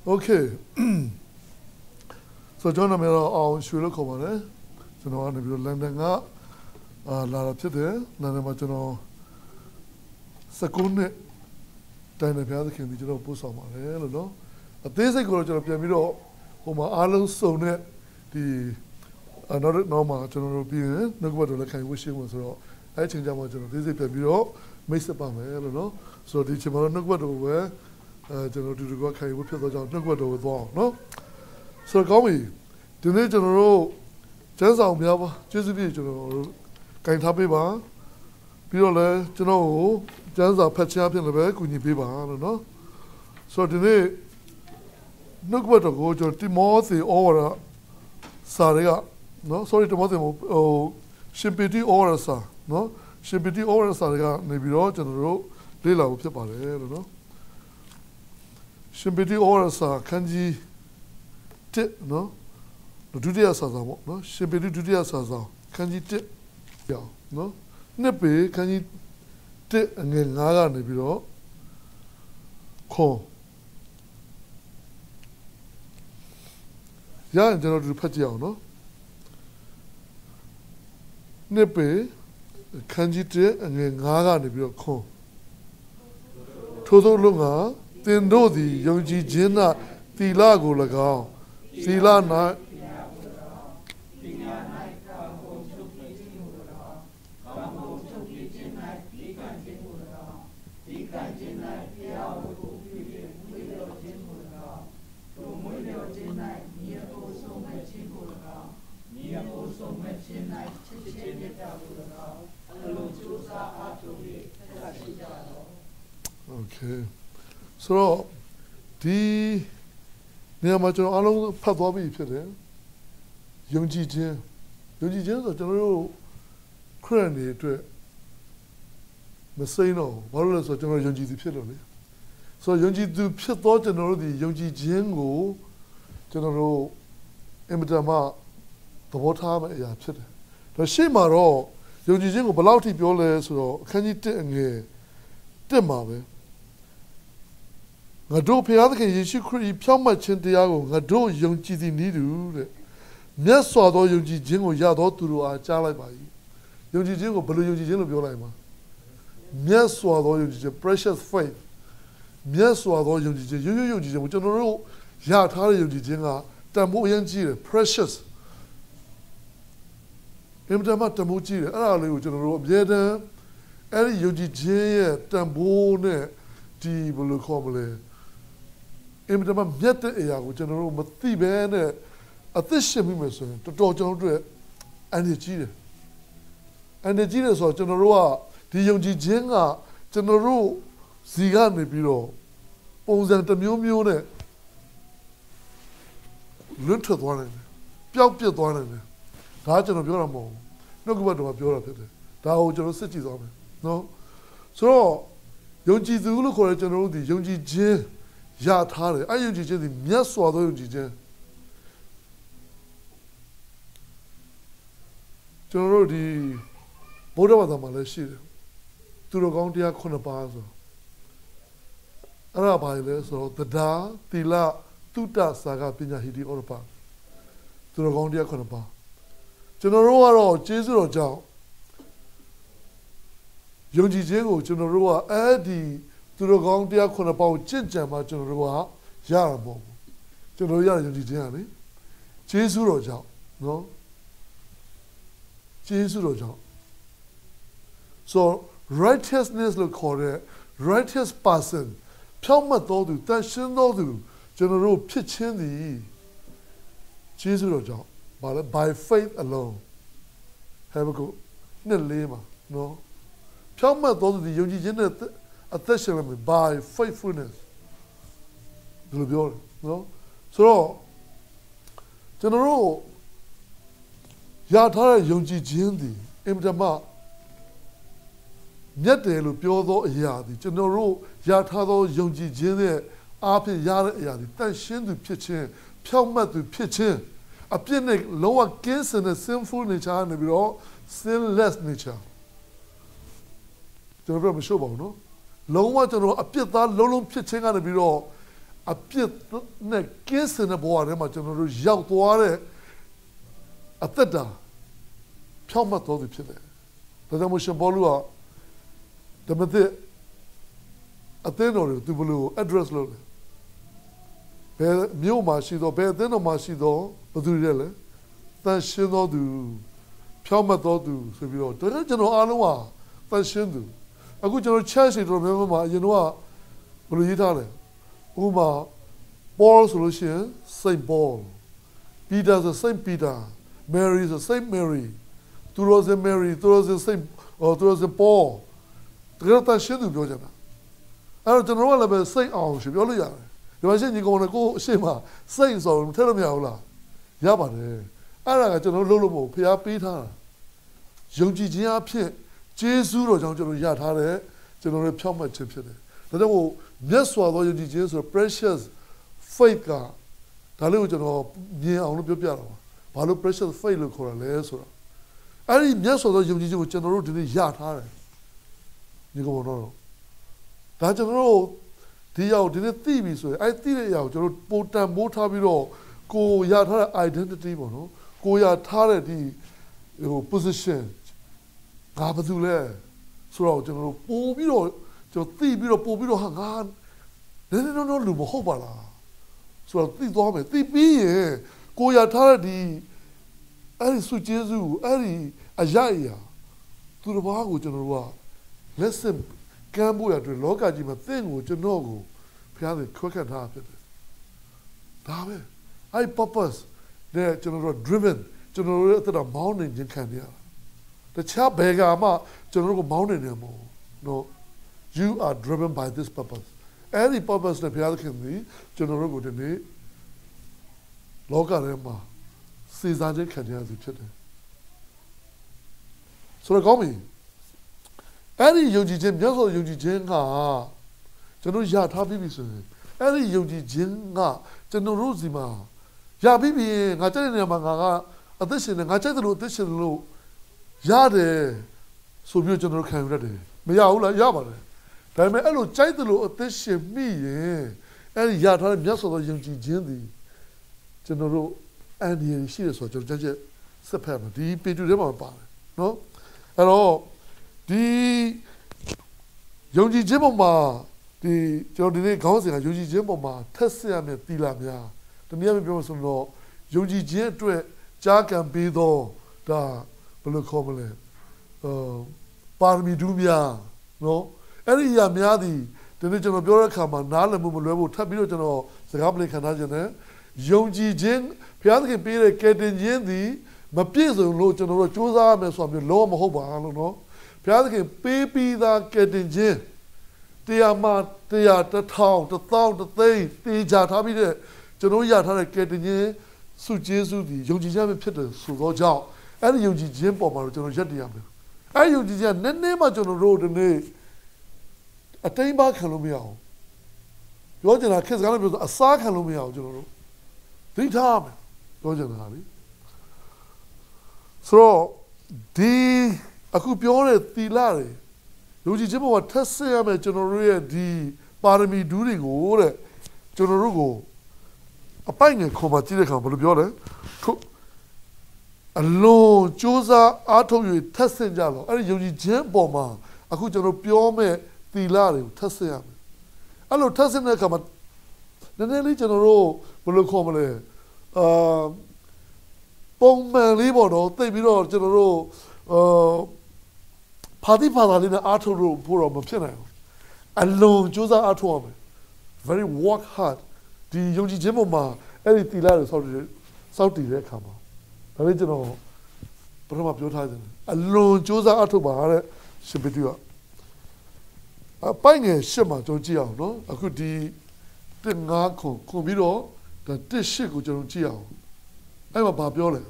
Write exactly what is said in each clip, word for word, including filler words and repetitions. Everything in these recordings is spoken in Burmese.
Okay. So John Amira Aung Shwe ko mane. Jono ane biyo London nga lara phit de. Nane ma jono second time ne phaya thakhin di jono post saw ma le lo no. Athe sai ko jono pyan bi do ho ma along sung ne di no no ma jono bi yin nukkwa do le khain wi shin mo so do ai chin ja ma jono athe sai pyan bi doမိတ်ဆက်ပါမယ်လို့နော်ဆိုတော့ဒီချိန်မှာတော့နှုတ်ကပတ်တော်ပဲအဲကျွန်တော်တို့ဒီကခိုင်ဝဖြစ်တော့ကြောင့်နှုတ်ကပတ်တော်ကိုသွားအောင်နော်ဆိုတော့ကောင်းပြီဒီနေ့ကျွန်တော်တို့ကျမ်းစာများပါကျေးဇူးပြုကျွန်တော်တို့ကင်ထားပေးပါပြီးတော့လည်းကျွန်တော်ကိုကျမ်းစာဖတ်ချားဖြစ်လည်းပဲကူညီပေးပါလို့နော်ဆိုတော့ဒီနေ့နှုတ်ကပတ်တော်ကိုကျွန်တော်တိမောသေဩဝါဒစာတွေကနော် sorry တိမောသေဟိုရှင်ပေတိဩဝါဒစာနော်ရှင်ပတိဩဝါဒစာတွေကနေပြီးတော့ကျွန်တော်တို့လေ့လာဖို့ဖြစ်ပါတယ်လို့နော်ရှင်ပတိဩဝါဒစာခန်းကြီးတစ်နော်ဒုတိယစာဆောင်ပေါ့နော်ရှင်ပတိဒုတိယစာဆောင်ခန်းကြီးတစ်ပြောင်းနော်နှစ်ပေခန်းကြီးတစ်အငယ်ငါးကနေပြီးတော့ခွန်ရရင်ကျွန်တော်တို့ဖတ်ကြည့်အောင်နော်နှစ်ပေခန်းကြီးတဲ့အငယ်ငါးကနေပြီးတော့ခွန်ထို့သောလူငါသင်တို့သည်ယုံကြည်ခြင်း၌သီလကို၎င်းသီလ၌Okay. So, the near much along Patabi fit in Young Ji Jin. Young Ji Jin is a general cranny to Messino, Wallace or General Young Ji Pillory. So, Young Ji do pit or general the Young Ji Jingo, General Emitama, the water, yeah, pit. The Shimaro, Young Ji Jingo, Balauti Bioles, or can you take a Demabe? I do pay other can you create Pyama Chintiago, I do young Chidi Nidu. Yes, so though you jingle yado to a chala by you jingle, but you jingle Biolama. Yes, so though you precious faith. Yes, so though you you you which on the road, Yatari you jinga, Tamu Yanji, precious. Imtama Tamuchi, Ali, which on the road, Yeda, Eli Yuji, Tambone, T. Bulucomle. Imtama Meta Ea, which on the road, but the band at this shemimeson to talk to and the cheater. And the genius of General, the young Jinga, General Zigani Biro, Ponzanta Mumune, Lunted one, Piopia one, Tartan of Yoramo, no good to a pure Tao General cities on it. No? So, Yonji Zulu called General, the Yonji Jin, Yatari, I Yonji Jin, the Miaswa Yonji Jin. General, the Boda was a Malaysia. To the Gontia Conapazo. Arabai, so the Da, Tila, Tuta Saga Pina Hidi Orpa. To the Gontia Conapa. General, Jesus or Jow. Yonji Jingo, General, Adi, to the Gontia Conapa, Chinchama, General, Yarabo. General Yonji Jani. Jesus or Jow. No? Jesus or Jow. So, righteousness look correct, righteous person, Pyama Dodu, Tashin Dodu, General Pitchin the Jesus or Jow, but by faith alone. Have a go, Nilema, no. Pyama Dodu, the Yonji Attachment by faithfulness. No? So, General Yatara Yonji Jindi, Imdama. Yet they look pure yadi, General Yatado Yonji Jene, Api Yara Yadi, Tashin to pitchin, Pyama to pitchin, a pinic lower against and a sinful nature and a all sinless nature. General Mishobo, no? Lower to know a pita lolum pitching and a biro, အပြစ်နဲ့ကင်းစင်တဲ့ဘဝထဲမှာကျွန်တော်တို့ရောက်သွားတဲ့အသက်တာဖြောင့်မတ်တော်သူဖြစ်တယ်ဒါကြောင့်မို့ရှင်ဘောလူကဓမ္မသစ်အသင်းတော်တွေသူဘလို့ address လုပ်တယ်ဘယ်မြို့မှာရှိတော့ဘယ်အသင်းတော်မှာရှိတော့ဘယ်သူတွေလဲတန်ရှင်းတော်သူဖြောင့်မတ်တော်သူဆိုပြီးတော့ဒါကျွန်တော်အားလုံးဟာတန်ရှင်းသူအခုကျွန်တော် church တွေတော်များများမှာအရင်တော့ဘယ်လိုရေးထားလဲဥပမာ Paul ဆိုလို့ရှိရင် Saint Paul Peter ဆို Saint Peter Mary ဆို Saint Mary သူတို့ဆို Mary သူတို့ဆို Saint ဟောသူတို့ဆို Paul တကယ်တန်ရှင်းသူပြောကြတာအဲ့တော့ကျွန်တော်ကလည်းပဲ Saint အောင်ရှင်ပြောလို့ရတယ်ဒီမှာရှင်းညီကောင်လည်းကိုအရှိမ Saint ဆိုတော့ထည့်လို့မရဘူးလားရပါတယ်အဲ့ဒါကကျွန်တော်လုပ်လို့မဟုတ်ဖျားပေးထားတာယုံကြည်ခြင်းအဖြစ်ဂျေဇုတော်ကြောင့်ကျွန်တော်ရထားတဲ့ကျွန်တော်တို့ဖြောင့်မတ်ခြင်းဖြစ်တယ်ဒါကြောင့်မို့မြတ်စွာသောယုံကြည်ခြင်းဆိုတော့ precious faith ကဒါလေးကိုကျွန်တော်မြင်အောင်လို့ပြောပြတာပါဘာလို့ precious faith လို့ခေါ်ရလဲဆိုတော့အဲ့ဒီမြတ်စွာသောယုံကြည်ခြင်းကိုကျွန်တော်တို့ဒီနေ့ရထားတယ်ဒီကောင်တော့ဒါကျွန်တော်တို့ဒီရောက်ဒီနေ့သိပြီဆိုရင်အဲ့သိတဲ့အရာကိုကျွန်တော်ပိုတန်မိုးထားပြီးတော့ကိုရထားတဲ့ identity ပေါ့နော်ကိုရထားတဲ့ဒီဟို position ငါဘာလို့လဲဆိုတော့ကျွန်တော်တို့ပို့ပြီးတော့ကျွန်တော်သိပြီးတော့ပို့ပြီးတော့ဟာငါနည်းနည်းတော့လူမဟုတ်ပါလားဆိုတော့သိသွားမယ်သိပြီးရင်ကိုရထားတဲ့ဒီအဲ့ဒီစုကျေးဇူးအဲ့ဒီအရာအရာသူတစ်ပါးကိုကျွန်တော်တို့က lesson ကမ်းဖို့ရတဲ့လောကကြီးမှာသင်ကိုကျွန်တော်ကိုဖျားတယ်ခွဲခတ်ထားဖြစ်တယ်ဒါပဲအဲ့ purpose တဲ့ကျွန်တော်တို့ driven ကျွန်တော်တို့ရဲ့အသက်တာမောင်းနေခြင်းခံရတာတခြားဘယ်ကမှကျွန်တော်တို့ကိုမောင်းနေတယ်မဟုတ် no you are driven by this purpose any purpose နဲ့ဘုရားသခင်သည်ကျွန်တော်တို့ကိုဒီနေ့လောကထဲမှာစေစားခြင်းခံရသူဖြစ်တယ်ဆိုတော့ကောင်းပြီအဲ့ဒီယုံကြည်ခြင်းမြတ်စွာယုံကြည်ခြင်းကကျွန်တော်ရထားပြီးပြီဆိုရင်အဲ့ဒီယုံကြည်ခြင်းကကျွန်တော်တို့စီမှာရပြီးပြီငါကြိုက်တဲ့နေရာမှာငါကအသက်ရှင်နေငါကြိုက်တယ်လို့အသက်ရှင်လို့ရတယ်ဆိုပြီးကျွန်တော်ခံယူရတယ်မရဘူးလားရပါတယ်ဒါပေမဲ့အဲ့လိုကြိုက်တယ်လို့အသက်ရှင်မိရင်အဲ့ဒီရထားတဲ့မြတ်စွာသောယုံကြည်ခြင်းသည်ကျွန်တော်တို့အန်ဒီရရှိတယ်ဆိုတော့ကျွန်တော်ကြက်ဆက်ဖက်မှာဒီပေတူထဲမှာပါတယ်နော်အဲ့တော့ဒီယုံကြည်ခြင်းပေါ်မှာဒီကျွန်တော်ဒီနေ့ခေါင်းစဉ်ကယုံကြည်ခြင်းပေါ်မှာထက်ဆရမယ့်သီလများတနည်းအားဖြင့်ပြောဆိုတော့ယုံကြည်ခြင်းအတွက်ကြားကံပေးသောဒါဘယ်လိုခေါ်မလဲအာပါရမီဒုများနော်အဲ့ဒီအရာများသည်ဒီနေ့ကျွန်တော်ပြောတဲ့အခါမှာနားလည်မှုမလွဲဘူးထပ်ပြီးတော့ကျွန်တော်စကားပလင်ခံထားခြင်းနဲ့ယုံကြည်ခြင်းဘုရားသခင်ပေးတဲ့ကယ်တင်ခြင်းသည်မပြည့်စုံလို့ကျွန်တော်တို့စူးစမ်းရမယ်ဆိုတာမျိုးလုံးဝမဟုတ်ပါဘူးနော်ဘုရားသခင်ပေးပြီးသားကယ်တင်ခြင်းတရားမှတရားတစ်ထောင်တစ်သောင်းတစ်သိန်းတေချာထားပြီးတဲ့ကျွန်တော်ရထားတဲ့ကယ်တင်ခြင်းစုကျေးဇူးသည်ယုံကြည်ခြင်းပဲဖြစ်တယ်ဆိုတော့ကြောင့်အဲ့ဒီယုံကြည်ခြင်းပေါ်မှာတော့ကျွန်တော်ရက်တည်ရမယ်အဲ့ဒီယုံကြည်ခြင်းနည်းနည်းမှကျွန်တော်တို့ဒီနေ့အတိမ်ပါခံလို့မရအောင်ပြောချင်တာခက်စကားလို့ပြောဆိုအစားခံလို့မရအောင်ကျွန်တော်တို့သိထားမယ်ပြောချင်တာလေဆိုတော့ဒီအခုပြောတဲ့သီလတွေလူကြီးချင်းဘဝထက်ဆက်ရမယ်ကျွန်တော်တို့ရဲ့ဒီပါရမီဒူးတွေကိုတဲ့ကျွန်တော်တို့ကိုအပိုင်ငယ်ခေါ်မှကြည့်တဲ့အခါဘယ်လိုပြောလဲအလုံးစူးစမ်းအားထုတ်၍ထက်ဆင့်ကြတော့အဲ့ဒီယုံကြည်ခြင်းပေါ်မှာအခုကျွန်တော်ပြောမဲ့သီလတွေကိုထက်ဆင့်ရမယ်အဲ့လိုထက်ဆင့်တဲ့အခါမှာနည်းနည်းလေးကျွန်တော်တို့ဘယ်လိုခေါ်မလဲအာပုံမှန်လေးပေါ့နော်သိပြီးတော့ကျွန်တော်တို့အာဖာတိဖာသာလေးနဲ့အားထုတ်လို့ဖို့တော့မဖြစ်နိုင်ဘူးအလုံးစူးစမ်းအားထုတ်ရမယ် very work hard ဒီယုံကြည်ခြင်းပေါ်မှာအဲ့ဒီသီလတွေစောင့်တည်စောင့်တည်တဲ့အခါမှာဒါလေးကျွန်တော်ပထမပြောထားတယ်အလုံးစူးစမ်းအားထုတ်ပါတဲ့ရှင်ပေတူကအပိုင်ငယ်ရှစ်မှာကျွန်တော်ကြည့်အောင်နော်အခုဒီတစ်ငါးခုခုပြီးတော့ဒါတစ်ရှစ်ကိုကျွန်တော်ကြည့်အောင်အဲ့မှာဘာပြောလဲ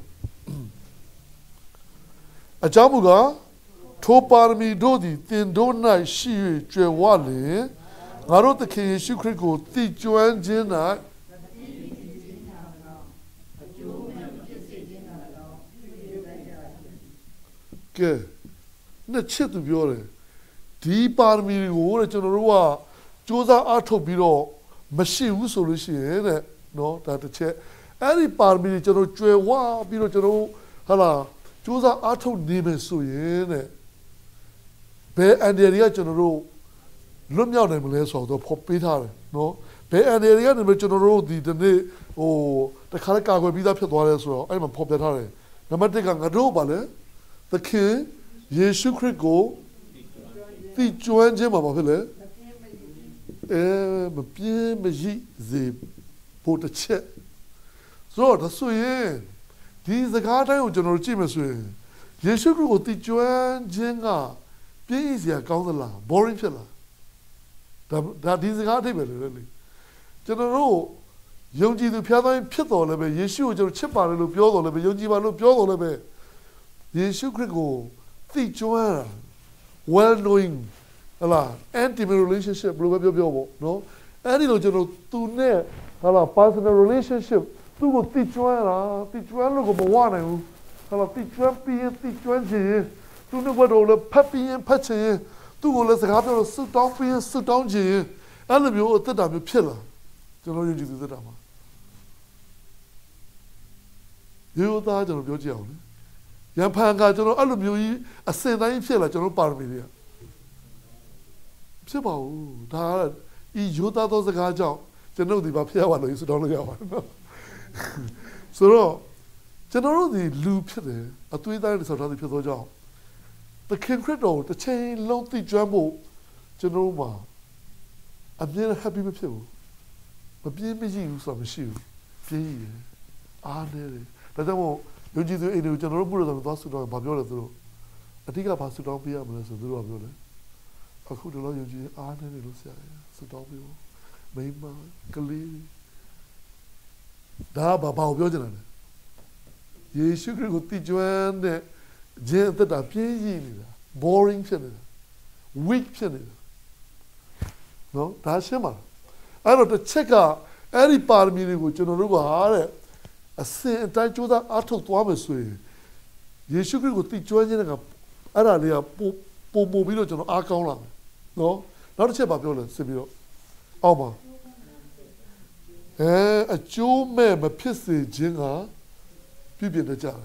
အကြောင်းမူကားထိုပါရမီတို့သည်တင်တို့၌ရှိ၍ကျွယ်ဝလင်ငါတို့သခင်ယေရှုခရစ်ကိုသိကျွမ်းခြင်း၌ကဲနှစ်ချက်သူပြောတယ်ဒီပါရမီကိုတဲ့ကျွန်တော်တို့ကစူးစမ်းအားထုတ်ပြီးတော့မမရှိဘူးဆိုလို့ရှိရင်တဲ့နော်ဒါတစ်ချက်အဲ့ဒီပါရမီကျွန်တော်ကျွယ်ဝပြီးတော့ကျွန်တော်ဟာလာစူးစမ်းအားထုတ်နေမယ်ဆိုရင်တဲ့ဘယ်အန်ဒီရီကကျွန်တော်တို့လွတ်မြောက်နိုင်မလဲဆိုတော့ဖော်ပေးထားတယ်နော်ဘယ်အန်ဒီရီကနေကျွန်တော်တို့ဒီဒီနေ့ဟိုတခါကာကွယ်ပြီးသားဖြစ်သွားတယ်ဆိုတော့အဲ့မှာဖော်ပြထားတယ်နံပါတ်တစ်ကငါတို့ပါလေသခင်ယေရှုခရစ်ကိုသိကျွမ်းခြင်းမှာပါဖြစ်လေအဲမပြင်းမရည်စေဖို့တစ်ချက်ဆိုတော့ဆိုရင်ဒီစကားတိုင်းကိုကျွန်တော်တို့ကြည့်မယ်ဆိုရင်ယေရှုခရစ်ကိုသိကျွမ်းခြင်းကပြည့်စရာကောင်းသလား boring ဖြစ်လားဒါဒါဒီစကားအထိပ္ပယ်လေလေကျွန်တော်တို့ယုံကြည်သူဖျားသားဖြစ်တော်လည်းပဲယေရှုကိုကျွန်တော်ချစ်ပါတယ်လို့ပြောတော်လည်းပဲယုံကြည်ပါလို့ပြောတော်လည်းပဲယေရှုခရစ်ကိုသိကျွမ်းတာ well knowing ဟလာ intimate relationship ဘယ်လိုပဲပြောပြောပေါ့နော်အဲ့ဒီလိုကျွန်တော်သူနဲ့ဟလာ personal relationship သူ့ကိုသိကျွမ်းတာသိကျွမ်းလို့ကိုမဝနိုင်ဘူးဟလာသိကျွမ်းပြီးသိကျွမ်းခြင်းသူနဲ့ဘယ်တော့လဲဖတ်ပြီးဖတ်ခြင်းသူ့ကိုလည်းစကားပြောလို့စွတ်တောင်းပြီးစွတ်တောင်းခြင်းအဲ့လိုမျိုးအသက်တာမျိုးဖြစ်လာကျွန်တော်ယုံကြည်သူသက်တာမှာဒီလိုသားကျွန်တော်ပြောကြည့်အောင်လေရန်ဖန်ကကျွန်တော်အဲ့လိုမျိုးကြီးအစင်တိုင်းဖြစ်လာကျွန်တော်ပါရမီတွေကဖြစ်ပါဘူးဒါဤယောသားသောစကားကြောင့်ကျွန်တော်ဒီဘာဖြစ်ရပါလို့စွတ်တောင်းလို့ရပါတယ်နော်ဆိုတော့ကျွန်တော်တို့ဒီလူဖြစ်တယ်အသွေးသားတွေဆောက်ထားတဲ့ဖြစ်သောကြောင့်သခင်ခရစ်တော်တစ်ချိန်လုံးသိကျွမ်းဖို့ကျွန်တော်မှာအမြဲ happy မဖြစ်ဘူးမပြင်းမရှိဘူးဆိုတာမရှိဘူးပြင်းရအားနေတယ်ဒါကြောင့်မို့ယုံကြည်သူအိမ်တွေကိုကျွန်တော်တို့ဘုရားတော်သွားဆူတောင်းဘာပြောလဲသူတို့အဓိကဘာဆူတောင်းပေးရမလဲဆိုသူတို့ကပြောတယ်အခုတော့ယုံကြည်အားနေတယ်လို့ဆရာဆူတောင်းပေးဖို့မိမကလေးဒါဘာဘာပြောကြတယ်လဲယေရှုခရစ်ကိုသိကျွမ်းတဲ့ဂျင်းအသက်တာပြင်းရည်နေတာ boring ဖြစ်နေတာ weak ဖြစ်နေတာနော်ဒါရှင်းပါအဲ့တော့တစ်ချက်ကအဲ့ဒီပါရမီတွေကိုကျွန်တော်တို့ကဟာတဲ့အစင်အတိုင်းကြိုးစားအားထုတ်သွားမယ်ဆိုရင်ယေရှုခရစ်ကိုသိကျွမ်းခြင်းကအဲ့ဒါလေးကပိုပိုပိုပြီးတော့ကျွန်တော်အားကောင်းလာမယ်နော်နောက်တစ်ချက်ပါပြောလဲစစ်ပြီးတော့အောက်ပါအဲအကျိုးမဲ့မဖြစ်စေခြင်းကပြည့်ပြည့်တကြတယ်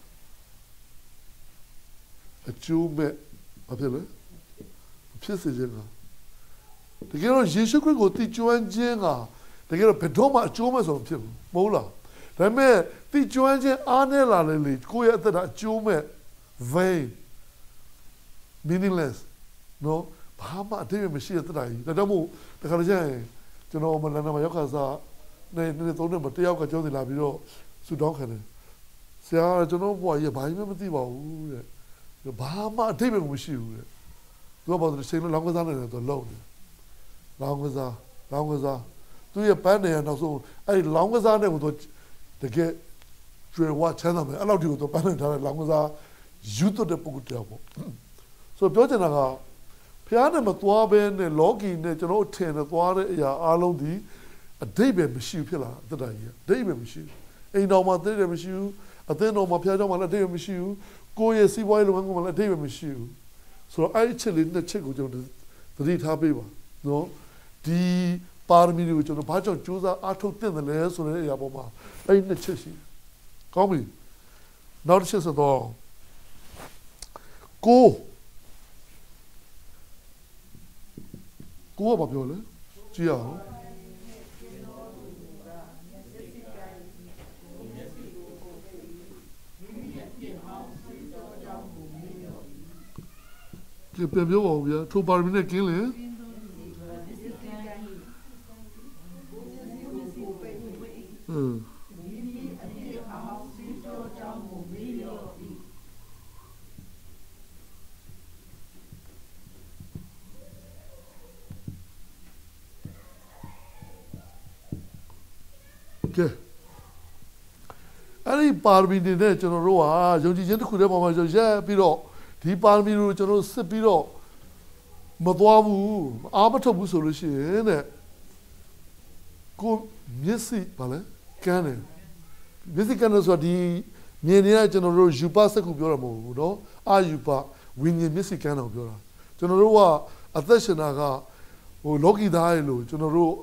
အကျိုးမဲ့ဘာဖြစ်လဲဖြစ်စေခြင်းကတကယ်တော့ယေရှုခရစ်ကိုသိကျွမ်းခြင်းကတကယ်တော့ဘယ်တော့မှအကျိုးမဲ့ဆုံးဖြစ်ဘူးမဟုတ်လားဒါပေမဲ့သိကျွမ်းခြင်းအားနည်းလာလေလေကိုယ့်ရဲ့အသက်တာအကျိုးမဲ့ vain meaningless နော်ဘာမှအတိအကျမရှိတဲ့သက်တာကြီးဒါကြောင့်မို့တခါတည်းကျရင်ကျွန်တော်မလန်နာမှာရောက်ခါစားနေနေသုံးနေမတယောက်ကကြောင်းစီလာပြီးတော့ဆူတောင်းခံတယ်ဆရာကျွန်တော်ဘွားကြီးဘာမှမသိပါဘူးတဲ့ဘာမှအတိအကျမရှိဘူးတဲ့သူကဘာလို့ချိန်လို့လောင်းကစားနေတယ်သူလုံးတယ်လောင်းကစားလောင်းကစားသူရဲ့ပန်းနေရနောက်ဆုံးအဲ့ဒီလောင်းကစားနဲ့ကိုသူတကယ်ကျွေးဝချမ်းသာမယ်အဲ့လောက်ဒီကိုသူပန်းနေထားတဲ့လောင်းကစားယူတ်တဲ့ပုဂ္ဂိုလ်တယောက်ပေါ့ဆိုတော့ပြောချင်တာကဖျားနဲ့မသွားဘဲနဲ့လောကီနဲ့ကျွန်တော်ထင်နေသွားတဲ့အရာအလုံးဒီအတိတ်ပဲမရှိဘူးဖြစ်လာအတ္တကြီးအတိတ်ပဲမရှိဘူးအိမ်တော်မှာအတိတ်ပဲမရှိဘူးအသင်းတော်မှာဖျားကြောင့်မှလည်းအတိတ်ပဲမရှိဘူးကိုယ့်ရဲ့စီးပွားရေးလုပ်ငန်းကမှလည်းအတိတ်ပဲမရှိဘူးဆိုတော့အဲ့ဒီချက်လေးနှစ်ချက်ကိုကျွန်တော်သတိထားပေးပါနော်ဒီပါရမီတွေကိုကျွန်တော်ဘာကြောင့်ကြိုးစားအားထုတ်သင့်တယ်လဲဆိုတဲ့အရာပေါ်မှာအဲ့ဒီနှစ်ချက်ရှိတယ်ကောင်းပြီနောက်တစ်ချက်ဆိုတော့ကိုကိုကဘာပြောလဲကြည့်ရအောင်ဒီပြန်ပြောပါဦးဗျာထိုပါရမီနဲ့ကင်းလေอืมကဲအဲ့ဒီပါရမီတွေနဲ့ကျွန်တော်တို့ဟာယုံကြည်ခြင်းတစ်ခုတည်းပေါ်မှာရက်ပြီးတော့ဒီပါရမီတွေကိုကျွန်တော်စစ်ပြီးတော့မသွားဘူးအားမထုတ်ဘူးဆိုလို့ရှိရင်တဲ့ကိုမျက်စိဗာလဲကန်းတယ်မျက်စိကန်းလို့ဆိုတော့ဒီမြင်နေတဲ့ကျွန်တော်တို့ယူပါစက်ခုပြောတာမဟုတ်ဘူးเนาะအာယူပါဝိညာဉ်မျက်စိကန်းတော့ပြောတာကျွန်တော်တို့ကအသက်ရှင်တာကဟိုလောကီသားရဲ့လို့ကျွန်တော်တို့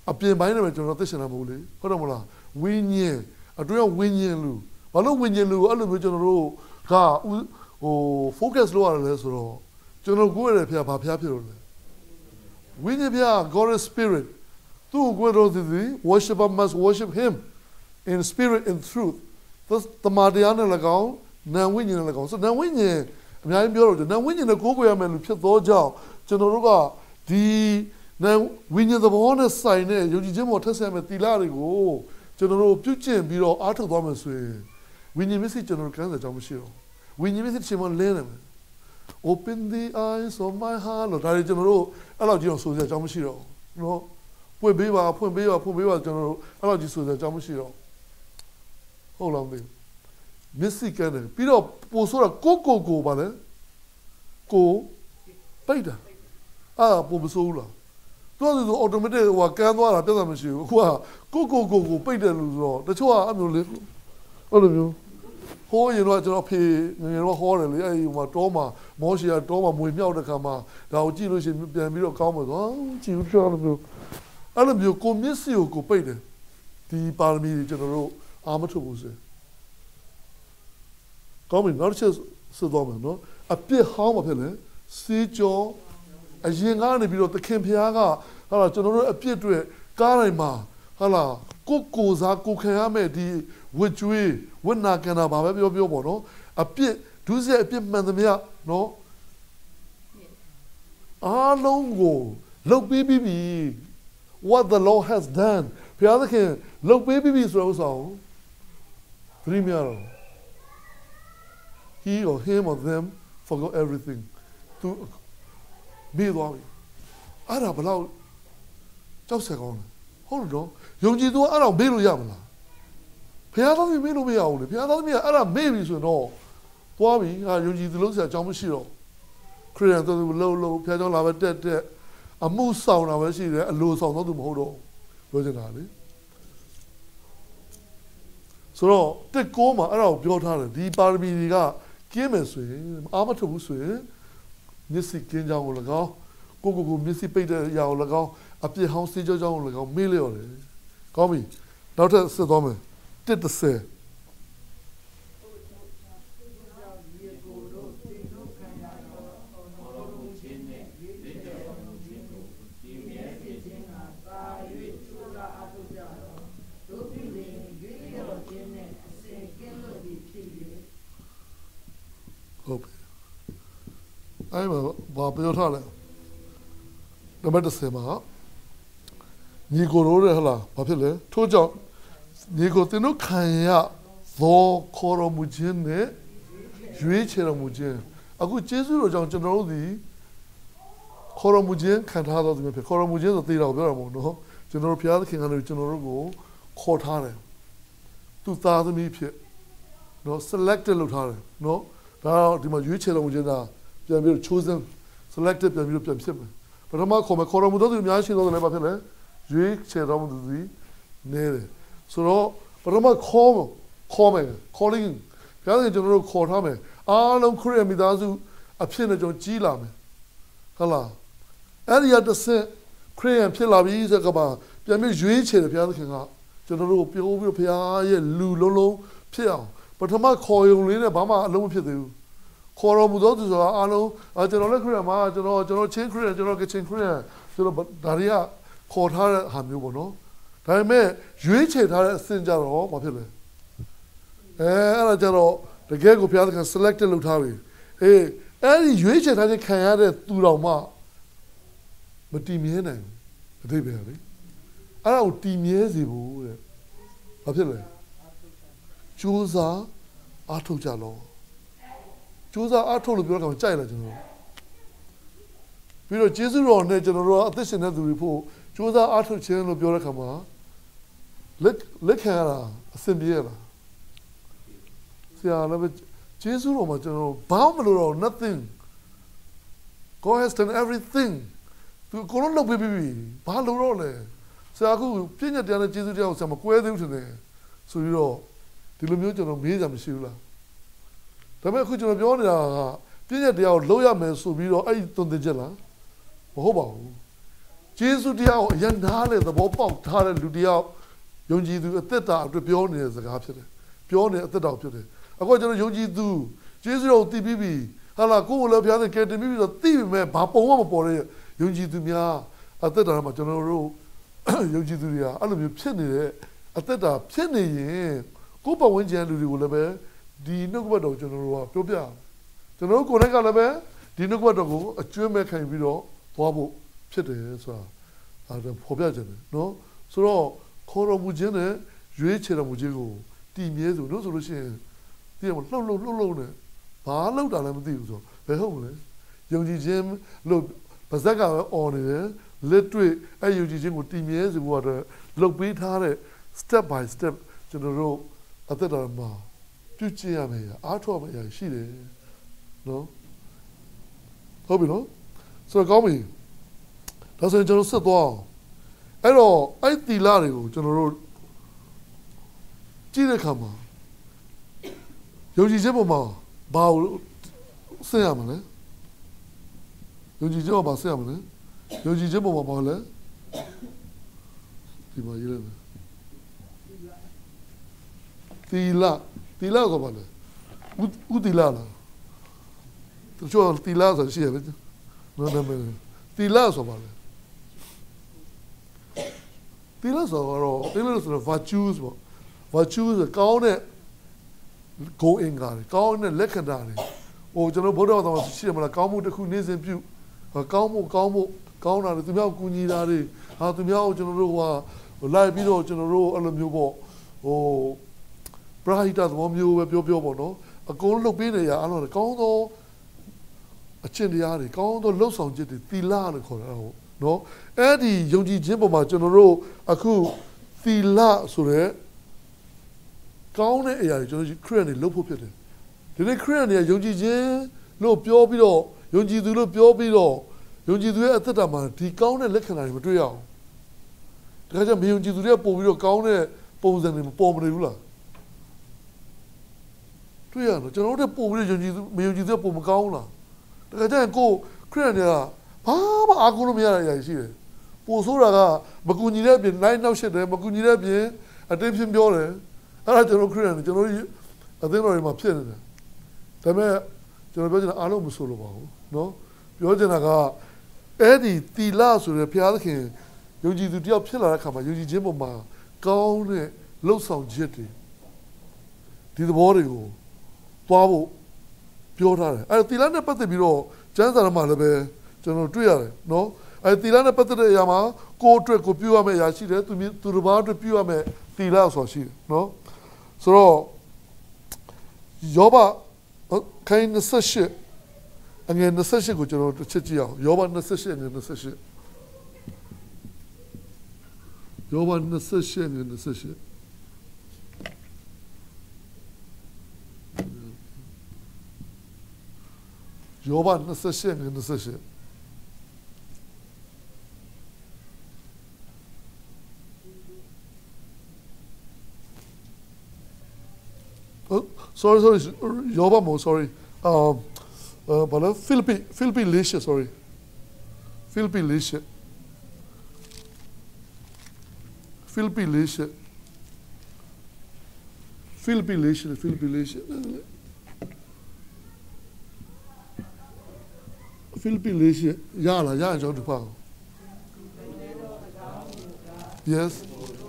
အပြင်ပိုင်းနဲ့ပဲကျွန်တော်သိချင်တာမဟုတ်လေဟုတ်တယ်မလားဝိညာဉ်အတွင်းကဝိညာဉ်လူဘာလို့ဝိညာဉ်လူအဲ့လိုမျိုးကျွန်တော်တို့ကဟို focus လုပ်ရတယ်လဲဆိုတော့ကျွန်တော်ကိုယ်ရတဲ့ဖျားဘာဖျားဖြစ်လို့လဲဝိညာဉ်ဖျား God is spirit သူ့ကိုယ်တော်သည် worshiper must worship him in spirit and truth သမာတရားနဲ့၎င်းနာဝိညာဉ်နဲ့၎င်းဆိုနာဝိညာဉ်အများကြီးပြောတော့နာဝိညာဉ်နဲ့ကိုယ်ကိုယ်ရမယ်လို့ဖြစ်သောကြောင့်ကျွန်တော်တို့ကဒီနာဝိညာဉ်သဘောနဲ့ဆိုင်တဲ့ယုံကြည်ခြင်းပေါ်ထက်ဆံမဲ့တီလာတွေကိုကျွန်တော်တို့ပြုကျင့်ပြီးတော့အားထုတ်သွားမယ်ဆိုရင်ဝိညာဉ်မျက်စိကျွန်တော်တို့ကန်းစားကြောင်းမရှိတော့ဝိညာဉ်မျက်စိချိန်မှလဲနေမယ် Open the eyes of my heart လို့ဒါတွေကျွန်တော်တို့အဲ့လောက်ကြီးအောင်ဆိုစရာကြောင်းမရှိတော့နော်ပွင့်ပေးပါဖွင့်ပေးပါဖွင့်ပေးပါကျွန်တော်တို့အဲ့လောက်ကြီးဆိုစရာကြောင်းမရှိတော့ဟုတ်လားမသိမျက်စိကန်းတယ်ပြီးတော့ပို့ဆိုတာကိုကိုကိုပါလေကိုပိတ်တာအာပို့မစိုးဘူးလားသူကဆို automatic ဟိုကန်းသွားတာပြဿနာမရှိဘူးအခုကကိုကိုကိုကိုပိတ်တယ်လို့ဆိုတော့တချို့ကအမျိုးလေးဟုတ်လို့မျိုးဟိုးရင်တော့ကျွန်တော်ဖေငယ်တော့ဟောတယ်လေအဲ့ဒီဟိုမှာတောမှာမောရှိယာတောမှာမွေမြောက်တဲ့ခါမှာဒါကိုကြည့်လို့ရှိရင်ပြန်ပြီးတော့ကောင်းမှာဆိုကြည့်ဦးပြောလို့မျိုးအဲ့လိုမျိုးကိုမျက်စိကိုကိုပိတ်တယ်ဒီပါရမီတွေကျွန်တော်တို့အာမထုတ်ဘူးစေကောင်းပြီနောက်တစ်ချက်ဆိုတော့မယ်နော်အပြစ်ဟောင်းမဖြစ်လေစီးကြောအရင်ကနေပြီးတော့သခင်ဖျားကဟာလာကျွန်တော်တို့အပြစ်တွေကားတိုင်းမှာဟာလာကိုကိုစားကိုခံရမဲ့ဒီဝစ်ကျွေးဝစ်နာကန်တာဘာပဲပြောပြောပေါ့နော်အပြစ်ဒုစရိုက်အပြစ်မှန်သမျှနော်အားလုံးကိုလှုပ်ပြီးပြီ what the Lord has done ဘုရားသခင်လှုပ်ပြီးပြီဆိုတော့ဆောင်သတိများတော့ he or him or them forgot everything သူမေ့သွားပြီအဲ့ဒါဘယ်လောက်ကြောက်စရာကောင်းလဲဟုတ်လို့တော့ယုံကြည်သူကအဲ့ဒါမေ့လို့ရမလားဘုရားသားသမီးမေ့လို့မရဘူးလေဘုရားသားသမီးကအဲ့ဒါမေ့ပြီဆိုတော့သွားပြီဟာယုံကြည်သူလို့ဆရာအကြောင်းမရှိတော့ခရစ်ယာန်သူလုံးလုံးဘုရားကျောင်းလာပဲတက်တက်အမှုဆောင်တာပဲရှိတယ်အလိုဆောင်တော့သူမဟုတ်တော့ပြောချင်တာလေဆိုတော့တက်ကိုမှာအဲ့ဒါကိုပြောထားတယ်ဒီပါရမီတွေကကင်းမယ်ဆိုရင်အားမထုတ်ဘူးဆိုရင်မျက်စိကင်းကြောင်းကို၎င်းကိုကိုကိုမျက်စိပိတ်တဲ့အရာကို၎င်းအပြစ်ဟောင်းစေးကြောကြောင်းကို၎င်းမေ့လျော်တယ်ကောင်းပြီနောက်ထပ်ဆက်သွားမယ်တစ်တစ်ဆယ်ဟုတ်ပြီအဲ့မှာဘာပြောထားလဲနံပါတ်တစ်ဆယ်မှာညီကိုရိုးတဲ့ဟလားဘာဖြစ်လဲထို့ကြောင့်ညီကိုတင်တို့ခံရသောခေါ်တော်မူခြင်းနဲ့ရွေးချယ်တော်မူခြင်းအခုကျေးဇူးတော်ကြောင့်ကျွန်တော်တို့ဒီခေါ်တော်မူခြင်းခံထားတော်သူမျိုးဖြစ်ခေါ်တော်မူခြင်းဆိုသေတာကိုပြောတာမဟုတ်နော်ကျွန်တော်တို့ဘုရားသခင်ကလည်းကျွန်တော်တို့ကိုခေါ်ထားတယ်သူသားသမီးဖြစ်နော် selected လုပ်ထားတယ်နော်ဒါဒီမှာရွေးချယ်တော်မူခြင်းကပြန်ပြီး chosen selected ပြန်ပြီးပြန်ဖြစ်မယ်ပထမခေါ်မယ်ခေါ်တော်မူတော်သူအများရှိသောလည်းဘာဖြစ်လဲရွေးချယ်တော်မူသူဒီနေတယ်ဆိုတော့ပထမခေါ်ခေါ်မယ် calling ဘုရားသခင်ကျွန်တော်တို့ခေါ်ထားမယ်အားလုံးခရစ်ယာန်မိသားစုအဖြစ်နဲ့ကျွန်တော်ကြီးလာမယ်ဟုတ်လားအဲ့ဒီအတဆင့်ခရစ်ယာန်ဖြစ်လာပြီဆိုကပါပြန်ပြီးရွေးချယ်တယ်ဘုရားသခင်ကကျွန်တော်တို့ပြောပြီးဘုရားရဲ့လူလုံးလုံးဖြစ်အောင်ပထမခေါ်ရုံလေးနဲ့ဘာမှအလုံးမဖြစ်သေးဘူးခေါ်တော်မူသောသူဆိုတာအားလုံးကျွန်တော်လည်းခရစ်ယာန်မှာကျွန်တော်ကျွန်တော်ချင်းခရစ်ယာန်ကျွန်တော်ကချင်းခရစ်ယာန်ကျွန်တော်ဒါတွေကခေါ်ထားတဲ့ဟာမျိုးပေါ့နော်ဒါပေမဲ့ရွေးချယ်ထားတဲ့အဆင့်ကြတော့ဘာဖြစ်လဲအဲအဲ့ဒါကြတော့တကယ်ကိုဘုရားသခင် selected လုပ်ထားပြီအေးအဲ့ဒီရွေးချယ်ထားခြင်းခံရတဲ့သူတော်မှမတည်မြဲနိုင်ဘူးအတိတ်ပဲလေအဲ့ဒါကိုတည်မြဲစေဖို့တဲ့ဘာဖြစ်လဲကြိုးစားအားထုတ်ကြလောကြိုးစားအားထုတ်လို့ပြောတာကကြိုက်လာကျွန်တော်ပြီးတော့ကျေးဇူးတော်နဲ့ကျွန်တော်တို့အသက်ရှင်တဲ့သူတွေဖို့ကြိုးစားအားထုတ်ခြင်းလို့ပြောတဲ့ခါမှာလက်လက်ခံရတာအဆင်ပြေရလားဆရာလည်းကျေးဇူးတော်မှာကျွန်တော်ဘာမှမလုပ်တော့ nothing God has done everything သူကိုလုံးလုပ်ပြီးပြီဘာလုပ်တော့လဲဆရာကပြည့်ညတ်တရားနဲ့ကျေးဇူးတရားကိုဆရာမကွဲသေးဘူးထင်တယ်ဆိုပြီးတော့ဒီလိုမျိုးကျွန်တော်မေးကြမရှိဘူးလားဒါပေမဲ့အခုကျွန်တော်ပြောနေတာကပြည့်ညတ်တရားကိုလုပ်ရမယ်ဆိုပြီးတော့အဲ့ဒီသွန်သင်ချက်လားမဟုတ်ပါဘူး Jesus Dio, Yanale, the Bopok, Tara Ludio, Yonji do a theta to Pione as a capture. Pione at the doctor. I got a Yonji do, Jesus T B B, Hala Kula Piana Academy, the thief man, Papa Wamapore, Yonji do Mia, at the Dama General, Yonji do ya, I love you penny, at the penny, Copa Winjan do the Ulabe, the Nugwado General, Topia. General Konaka, the Nugwado, a German can be all, Wabo. So, I don't forget it. No, so, Coro Mujene, Juichera Mujigo, Team Yezu, no solution. They were low, low, low, low. Palo Dalam, the homeless. Young Jim, look, Pazaga on it, let to it, and you Jim with Team Yezu water, look beat hard, step by step to the road at the Dharma. Puchiame, Artoa, she did. No? Hope you know? So, call me. That's why general said, wow. I know, I think Larry, General Jinakama. Yogi Jimoma, Bow Samale. Yogi Jimoma Samale. Yogi Jimoma Mole. Tila, Tila Gobale. Udilala. The show of Tilas, she have it. No, no, no. Tilas Gobale. Tilas are Tilas virtues, virtues, count go in Gary, count legendary. Oh, General Bodo was Shimala, Kamu the Kunis and Pew, a Kamu, Kamu, Kauna, the Mel Kunidari, how to Miao General, Libido General, Alamubo, oh, Brahita, one you, Pio no, a gold look in a I know the Kondo, a Chindiari, Kondo, Los on Jetty, Tila, no, Eddie, Yogi Jimboma, General, Aku, Tila, Sure, Kaune, a cranny, low pupil. Did they cranny a Yogi Jim, low pure below, Yogi do look pure below, Yogi do at the Dama, T. Kaune, Lekanai, Material. The Raja Yogi do their Povio Kaune, Pose and Pomrula. Triana, General Povio Yogi do Pomakauna. The Raja go, cranny. Papa, I go to me. I see it. Posura, Bakuni Rabin, nine now said, Bakuni Rabin, a Dempsey Biore. I don't know, Korean, I don't know him upset. The man, General Alum Solo, no? Yojanaga, Eddie, the last of the Piakin, Yogi do the upseller, come, Yogi Jimoma, Gaune, low sound jetty. Did the body go? Pavo, Piotr. I think I'm not the bureau, Jansa Malabe. General Trier, no? I Tilana Patra Yama, go to a copua me Yashida to me to the bar to Pua me Tila or she, no? So Yoba kind of session again the session go to Chichia, Yoba the session in the session. Yoba the session in the session. Yoba the session in the session. Oh, sorry, sorry, Yobamo, sorry. Um, uh, but uh, Philippi, Philippi Lisha, sorry. Philippi Lisha. Philippi Lisha. Philippi Lisha, Philippi Lisha. Philippi Lisha, Yala, Yan John Dupao. Yes.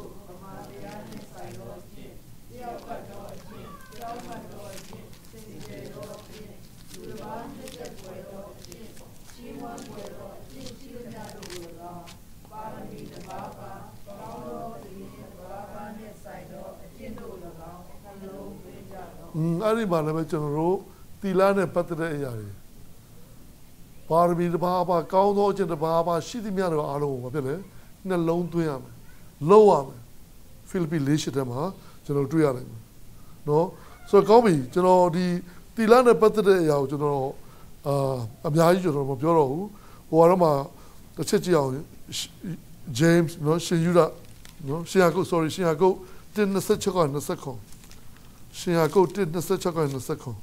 I remember General Tilane Patre. Parmi the Baba, Kauno, and the Baba, Shitimiano, Alo, Mabele, in a lone to him. Low arm. Philippi Lishitam, General Trialim. No? So, Komi, General, the Tilane Patre, General, uh, Amiajo, Bureau, Warama, the Chichio, James, no, Shiura, no, Shiago, sorry, Shiago, didn't such a in the second. Shiago didn't such a in the second.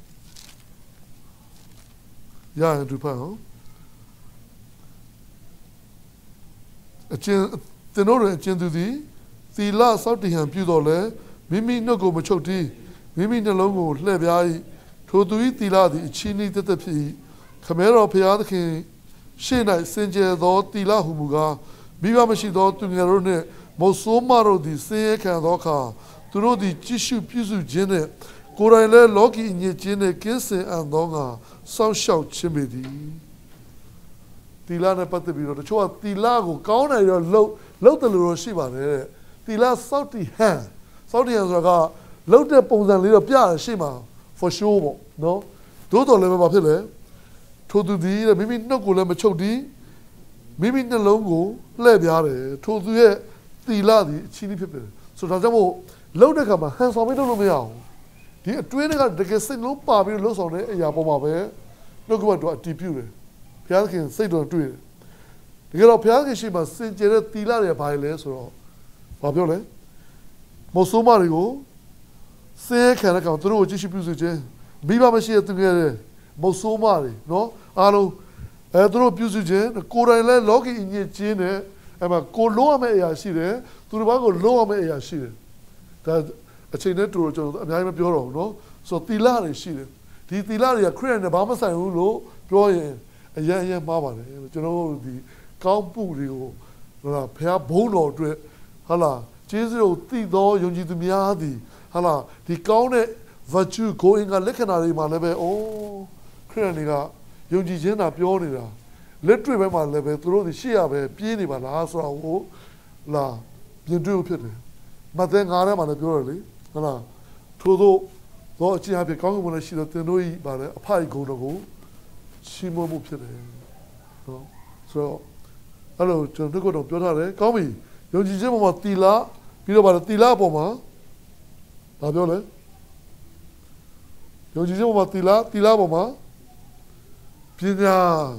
Yeah, and Dupan. အကျဉ်သင်တို့တွင်အကျဉ်သူသည်သီလစောင့်တည်ဟန်ပြုတော်လဲမိမိနှုတ်ကိုမချုပ်တီးမိမိနှလုံးကိုလှည့်ပြား၏ထိုသူ၏သီလသည်အချီးနှီးသက်သက်ဖြစ်၏ခမဲတော်ဖျားသခင်ရှေ့၌စင်ကြယ်သောသီလဟုမူကားမိဘမရှိသောသူငယ်တို့နှင့်မုတ်ဆိုးမတို့သည်ဆင်းရဲခံသောအခါသူတို့သည်ကြည့်ရှုပြုစုခြင်းနှင့်ကိုယ်တိုင်လည်းလောကီညစ်ခြင်းနှင့်ကင်းစင်အံ့သောငါစောင့်ရှောက်ခြင်းပေသည်သီလနဲ့ပတ်သက်ပြီးတော့တချို့ကသီလကိုကောင်းတယ်တော့လှုပ်လှုပ်တယ်လို့တော့ရှိပါတယ်တဲ့သီလစောင့်တည်ဟန်စောင့်တည်ဟန်ဆိုတာကလှုပ်တဲ့ပုံစံလေးတော့ပြရရှိမှာ for sure ပေါ့နော်သို့တော်လည်းဘာဖြစ်လဲထိုသူသည်တဲ့မိမိနှုတ်ကိုလည်းမချုပ်တည်မိမိနှလုံးကိုလှည့်ပြားတယ်ထိုသူရဲ့သီလသည်အချင်းကြီးဖြစ်တယ်ဆိုတော့ဒါကြောင့်မို့လှုပ်တဲ့ခါမှာဟန်ဆောင်ပြီးလုပ်လို့မရဘူးဒီအတွင်းကတကယ်စိတ်လုံးပါပြီးလှုပ်ဆောင်တဲ့အရာပေါ်မှာပဲနှုတ်ကပတ်တော်အတည်ပြုတယ်ဘုရားသခင်စိတ်တော်တွေ့တယ်တကယ်တော့ဘုရားသခင်ရှိမှစင်ကြယ်တဲ့သီလတွေဘာလဲဆိုတော့ဘာပြောလဲမုတ်ဆိုးမတွေကိုစင်ရဲခံတဲ့ကောင်သူတို့ကိုကြည့်ရှုပြုစုခြင်းမိဘမရှိတဲ့သူငယ်တွေမုတ်ဆိုးမတွေနော်အားလုံးအဲသူတို့ပြုစုခြင်းကိုယ်တိုင်လည်းလောကီအညစ်အကြေးနဲ့အဲ့မှာကိုလုံးရမယ့်အရာရှိတယ်သူတို့ဘာကိုလုံးရမယ့်အရာရှိတယ်ဒါအချိန်နဲ့တူတော့ကျွန်တော်အများကြီးမပြောတော့ဘူးနော်ဆိုတော့သီလတွေရှိတယ်ဒီသီလတွေကခရစ်ယာန်နဲ့ဘာမှဆိုင်ဘူးလို့ပြောရင်အရင်အရင်မှားပါတယ်ကျွန်တော်တို့ဒီကောင်းမှုတွေကိုဟလာဘုရားဘုန်းတော်အတွက်ဟလာကျေးဇူးတော်တည်သောယုံကြည်သူများသည်ဟလာဒီကောင်းတဲ့ virtue going ကလက္ခဏာတွေမှာလည်းပဲအိုးခရစ်ယာန်တွေကယုံကြည်ခြင်းသာပြောနေတာလက်တွေ့ဘက်မှာလည်းပဲသူတို့ရှေ့ရပဲပြေးနေပါလားဆိုတော့လာပြင်တွေ့ဖြစ်တယ်မဿဲငါးထဲမှာလည်းပြောတယ်လေဟုတ်လားထို့သောတော့အချင်းအပြည့်ကောင်းကင်ဘုံနဲ့ရှိတော့တင်တို့ဤပါလေအဖအိဂုံတော်ကိုချီးမွမ်းမှုဖြစ်တယ်နော်ဆိုတော့အဲ့လိုကျွန်တော်တို့ကတော့ပြောထားတယ်ကောင်းပြီယုံကြည်ခြင်းပေါ်မှာသီလပြီးတော့ပါလေသီလပေါ်မှာဘာပြောလဲယုံကြည်ခြင်းပေါ်မှာသီလသီလပေါ်မှာပညာ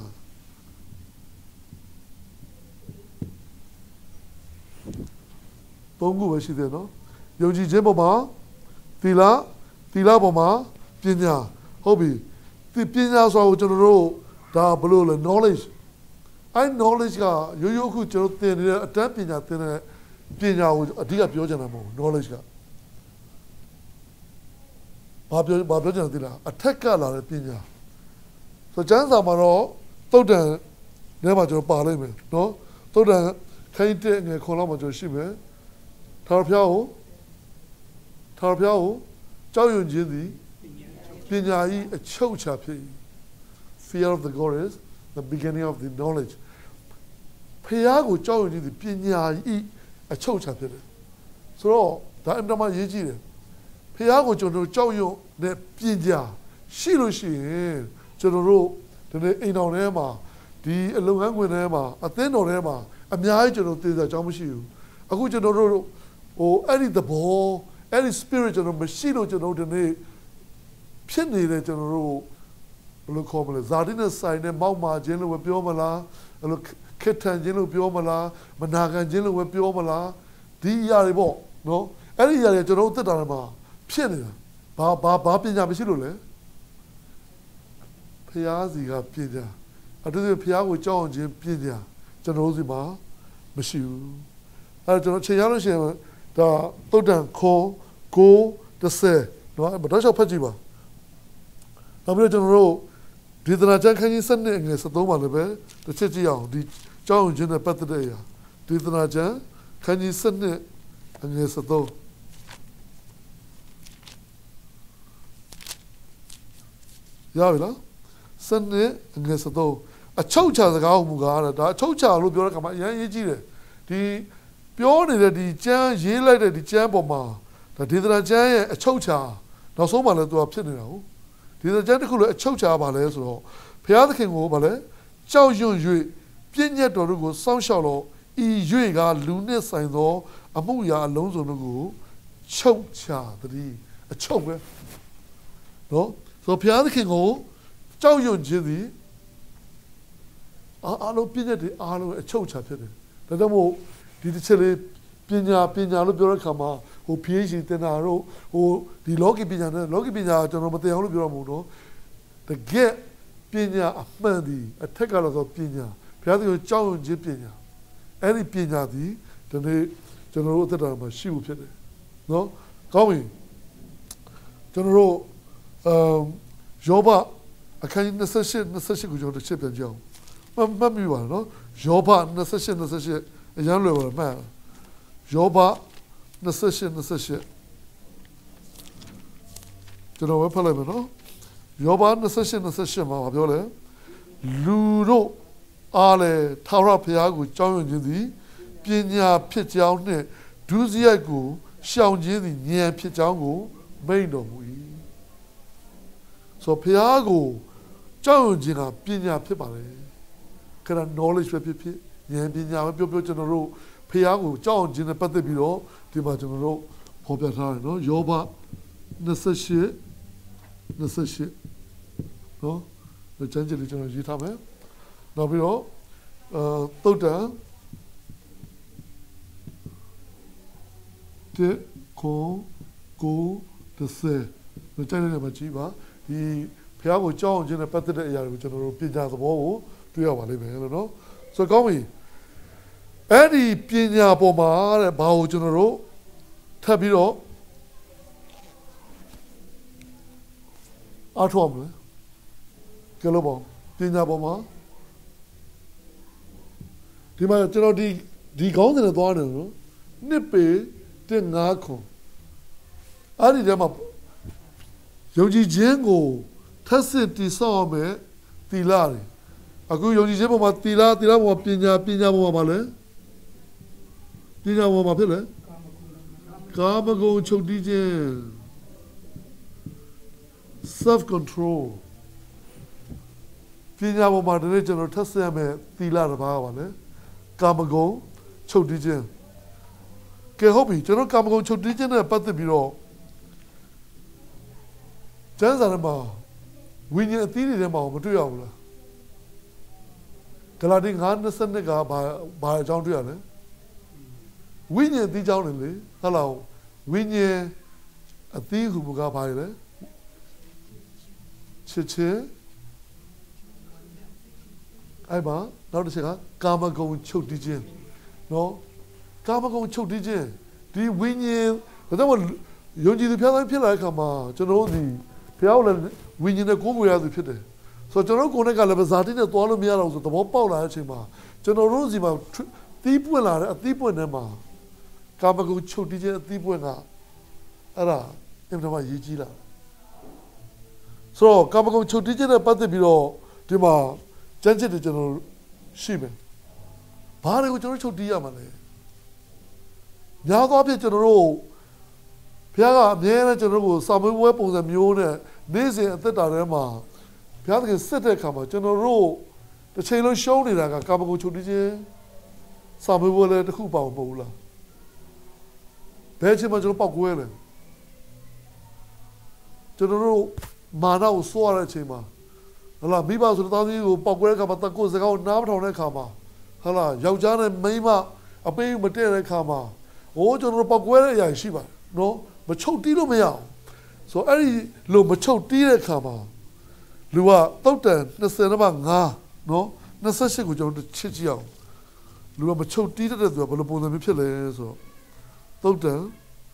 သုံးခုပဲရှိတယ်နော်ယုံကြည်ခြင်းပေါ်မှာသီလသီလပေါ်မှာပညာဟုတ်ပြီဒီပညာဆိုတော့ကျွန်တော်တို့ဒါဘယ်လိုလဲ knowledge အဲ knowledge ကရိုးရိုးခုကျွန်တော်သင်နေတဲ့အတန်းပညာသင်တဲ့ပညာကိုအဓိကပြောချင်တာမဟုတ်ဘူး knowledge ကဘာပြောဘာပြောချင်တယ်လားအထက်ကလာတဲ့ပညာဆိုကျမ်းစာမှာတော့သုတ်တန်ထဲမှာကျွန်တော်ပါလိုက်မယ်နော်သုတ်တန်ခိုင်းတဲ့ငယ်ခွန်လောက်မှာကျွန်တော်ရှိမယ်ထာဝရဘုရားကိုထာဝရဘုရားကိုကြောက်ရွံ့ခြင်းသည်ပညာ၏အချုပ်အခြာဖြစ်၏ fear of the God is the beginning of the knowledge ဘုရားကိုကြောက်ရွံ့ခြင်းသည်ပညာ၏အချုပ်အခြာဖြစ်တယ်ဆိုတော့ဒါအမှန်တမ်းရေးကြည့်တယ်ဘုရားကိုကျွန်တော်ကြောက်ရွံ့တဲ့ပညာရှိလို့ရှိရင်ကျွန်တော်တို့ဒီနေ့အိမ်တော်ထဲမှာဒီအလုပ်ငန်းခွင်ထဲမှာအသင်းတော်ထဲမှာအများကြီးကျွန်တော်သိစားကြောင်းမရှိဘူးအခုကျွန်တော်တို့ဟိုအဲ့ဒီသဘောအဲ့ဒီ spirit ကျွန်တော်မရှိလို့ကျွန်တော်ဒီနေ့ဖြစ်နေတဲ့ကျွန်တော်တို့ဘယ်လိုခေါ်မလဲဇာတိနဲ့ဆိုင်နဲ့မောက်မာခြင်းလို့ပြောမလားအဲ့လိုခက်ထန်ခြင်းလို့ပြောမလားမနာခံခြင်းလို့ပြောမလားဒီအရာတွေပေါ့နော်အဲ့ဒီအရာတွေကျွန်တော်တို့သက်တာမှာဖြစ်နေတာဘာဘာဘာပညာမရှိလို့လဲဖျားစီကပညာအတူတူဖျားကိုကြောက်အောင်ခြင်းပညာကျွန်တော်တို့စီမှာမရှိဘူးအဲ့ကျွန်တော်ချိန်ရလို့ရှိရင်ဒါတုတ်တန်ခေါ်ကိုတစ်ဆယ်နော်ဘာတော့ချက်ဖတ်ကြည့်ပါနောက်ပြီးတော့ကျွန်တော်တို့ဒေသနာကျမ်းခန်းကြီးစနစ်ငယ်စသုံးပါလည်းပဲတစ်ချက်ကြည့်အောင်ဒီကြောက်အောင်ခြင်းနဲ့ပတ်သက်တဲ့အရာဒေသနာကျမ်းခန်းကြီးစနစ်ငယ်စသုံးရပြီလားစနစ်ငယ်စသုံးအချုပ်ချာစကားဟူမူကားဒါအချုပ်ချာလို့ပြောတဲ့အခါမှာအရင်ရေးကြည့်တယ်ဒီပြောနေတဲ့ဒီကျမ်းရေးလိုက်တဲ့ဒီကျမ်းပေါ်မှာဒါဒေသနာကျမ်းရဲ့အချုပ်ချာနောက်ဆုံးမှလည်းသူကဖြစ်နေတာဟုတ်ဒေသနာကျမ်းတစ်ခုလည်းအချုပ်ချာပါလဲဆိုတော့ဘုရားသခင်ကိုဗာလဲကြောက်ရွံ့၍ပြည့်ညတ်တော်တို့ကိုစောင့်ရှောက်လို့ဤ၍ကလူနဲ့ဆိုင်သောအမှုရာအလုံးစုံတို့ကိုချုပ်ချာတည်းအချုပ်ပဲနော်ဆိုဘုရားသခင်ကိုကြောက်ရွံ့ခြင်းသည်အားလုံးပြည့်ညတ်တွေအားလုံးအချုပ်ချာဖြစ်တယ်ဒါကြောင့်မို့ဒီတစ်ချက်လေးပညာပညာလို့ပြောတဲ့အခါမှာဟို PhD တင်တာတို့ဟိုဒီလောကီပညာနဲ့လောကီပညာကျွန်တော်မသိအောင်လို့ပြောရမှာမဟုတ်တော့တကယ်ပညာအမှန်ဒီအထက်ကလာသောပညာဘုရားသခင်ကြောက်ရွံ့ခြင်းပညာ any pinyadi, the general that she will fit it. No? Going. General um, Joba, I can't necessarily necessarily go to the ship and jump. Mammy, no? Joba, necessarily necessarily a young level man. Joba, necessarily necessarily. You know what Palama, no? Joba, necessarily necessarily, my Viola. Ludo, Ale, Tara Piago, John Jindi, Pina Pitjane, Duziago, Shao Jindi, near Pitjango, Maino. So Piago, John Jina, Pina Pipale. Can I knowledge for Pipi, Yan Pina, Pipo General, Piago, John Jina Patibiro, Tima General, Popatano, no? Yoba, Necessary, Necessary, no? The change of the general Gitame. Now we know, uh, Tota, Te, Ko, Go, the Se, the China Machiva, he Piago John, Jenna Pated, General Pina the Bow, to our living, you know. So come me. Any Pina Boma, Bao General, Tabiro, Atom. Kelobon, Pina Boma. The man, you know, the the gone in the dawn, Nippy, the Nako. I did them up. Yogi Jango, Tassit the Sawme, the Lari. A good Yogi Jabo, Tila, Tila, Pina, Pina Bomale. Pina Bomapille. Kamago Chodijan. Self control. Pina Boma, the regional Tassame, Tila Bavale, Kamago, Chodijan. Kehobi, General Kamago Chodijan, and Patibiro. Janzarama, winning a theory about material. Galading Anderson by John Diane. Winning the Johnny, hello, winning a thief who got by there. Chiche. Iba, now to say, Kama go choke D J. No? Kama go choke D J. The winning, but that one, you need the Piala Pilla Kama, General the Piala winning the Gomu the Pite. So General Gonega Levazati, the Tola Miaros, the Mopa Chima, General Rosima, deep winner, a deep winner. Kama go choke D J, a deep winner. Ara, in the Yijila. So, Kama go choke D J, a Patibiro, Tima. Janji the general Shimen. Pari with your Diamane. Now, the general Piaga, Niana General, some weapons and mule, Nazi and Tetarema. Piaga set a kama, General, the Chelo showed it like a Kamago Chudije. Some will let the Kupa Bola. Benjamin Paguele. General Mana was swore at him. Hala, Biba Sultani, Pagueka, Patako, the out now on a kama. Hala, Yaujana, Maima, a paying material kama. Oh, General Paguera, Yashiva. No, but choke Tilo Meow. So, any low macho Tila kama. Lua, Totan, Nasanaba, no, Nasasha would on the Chichio. Lua macho Tita, the Balapon Mipile, so. Totan,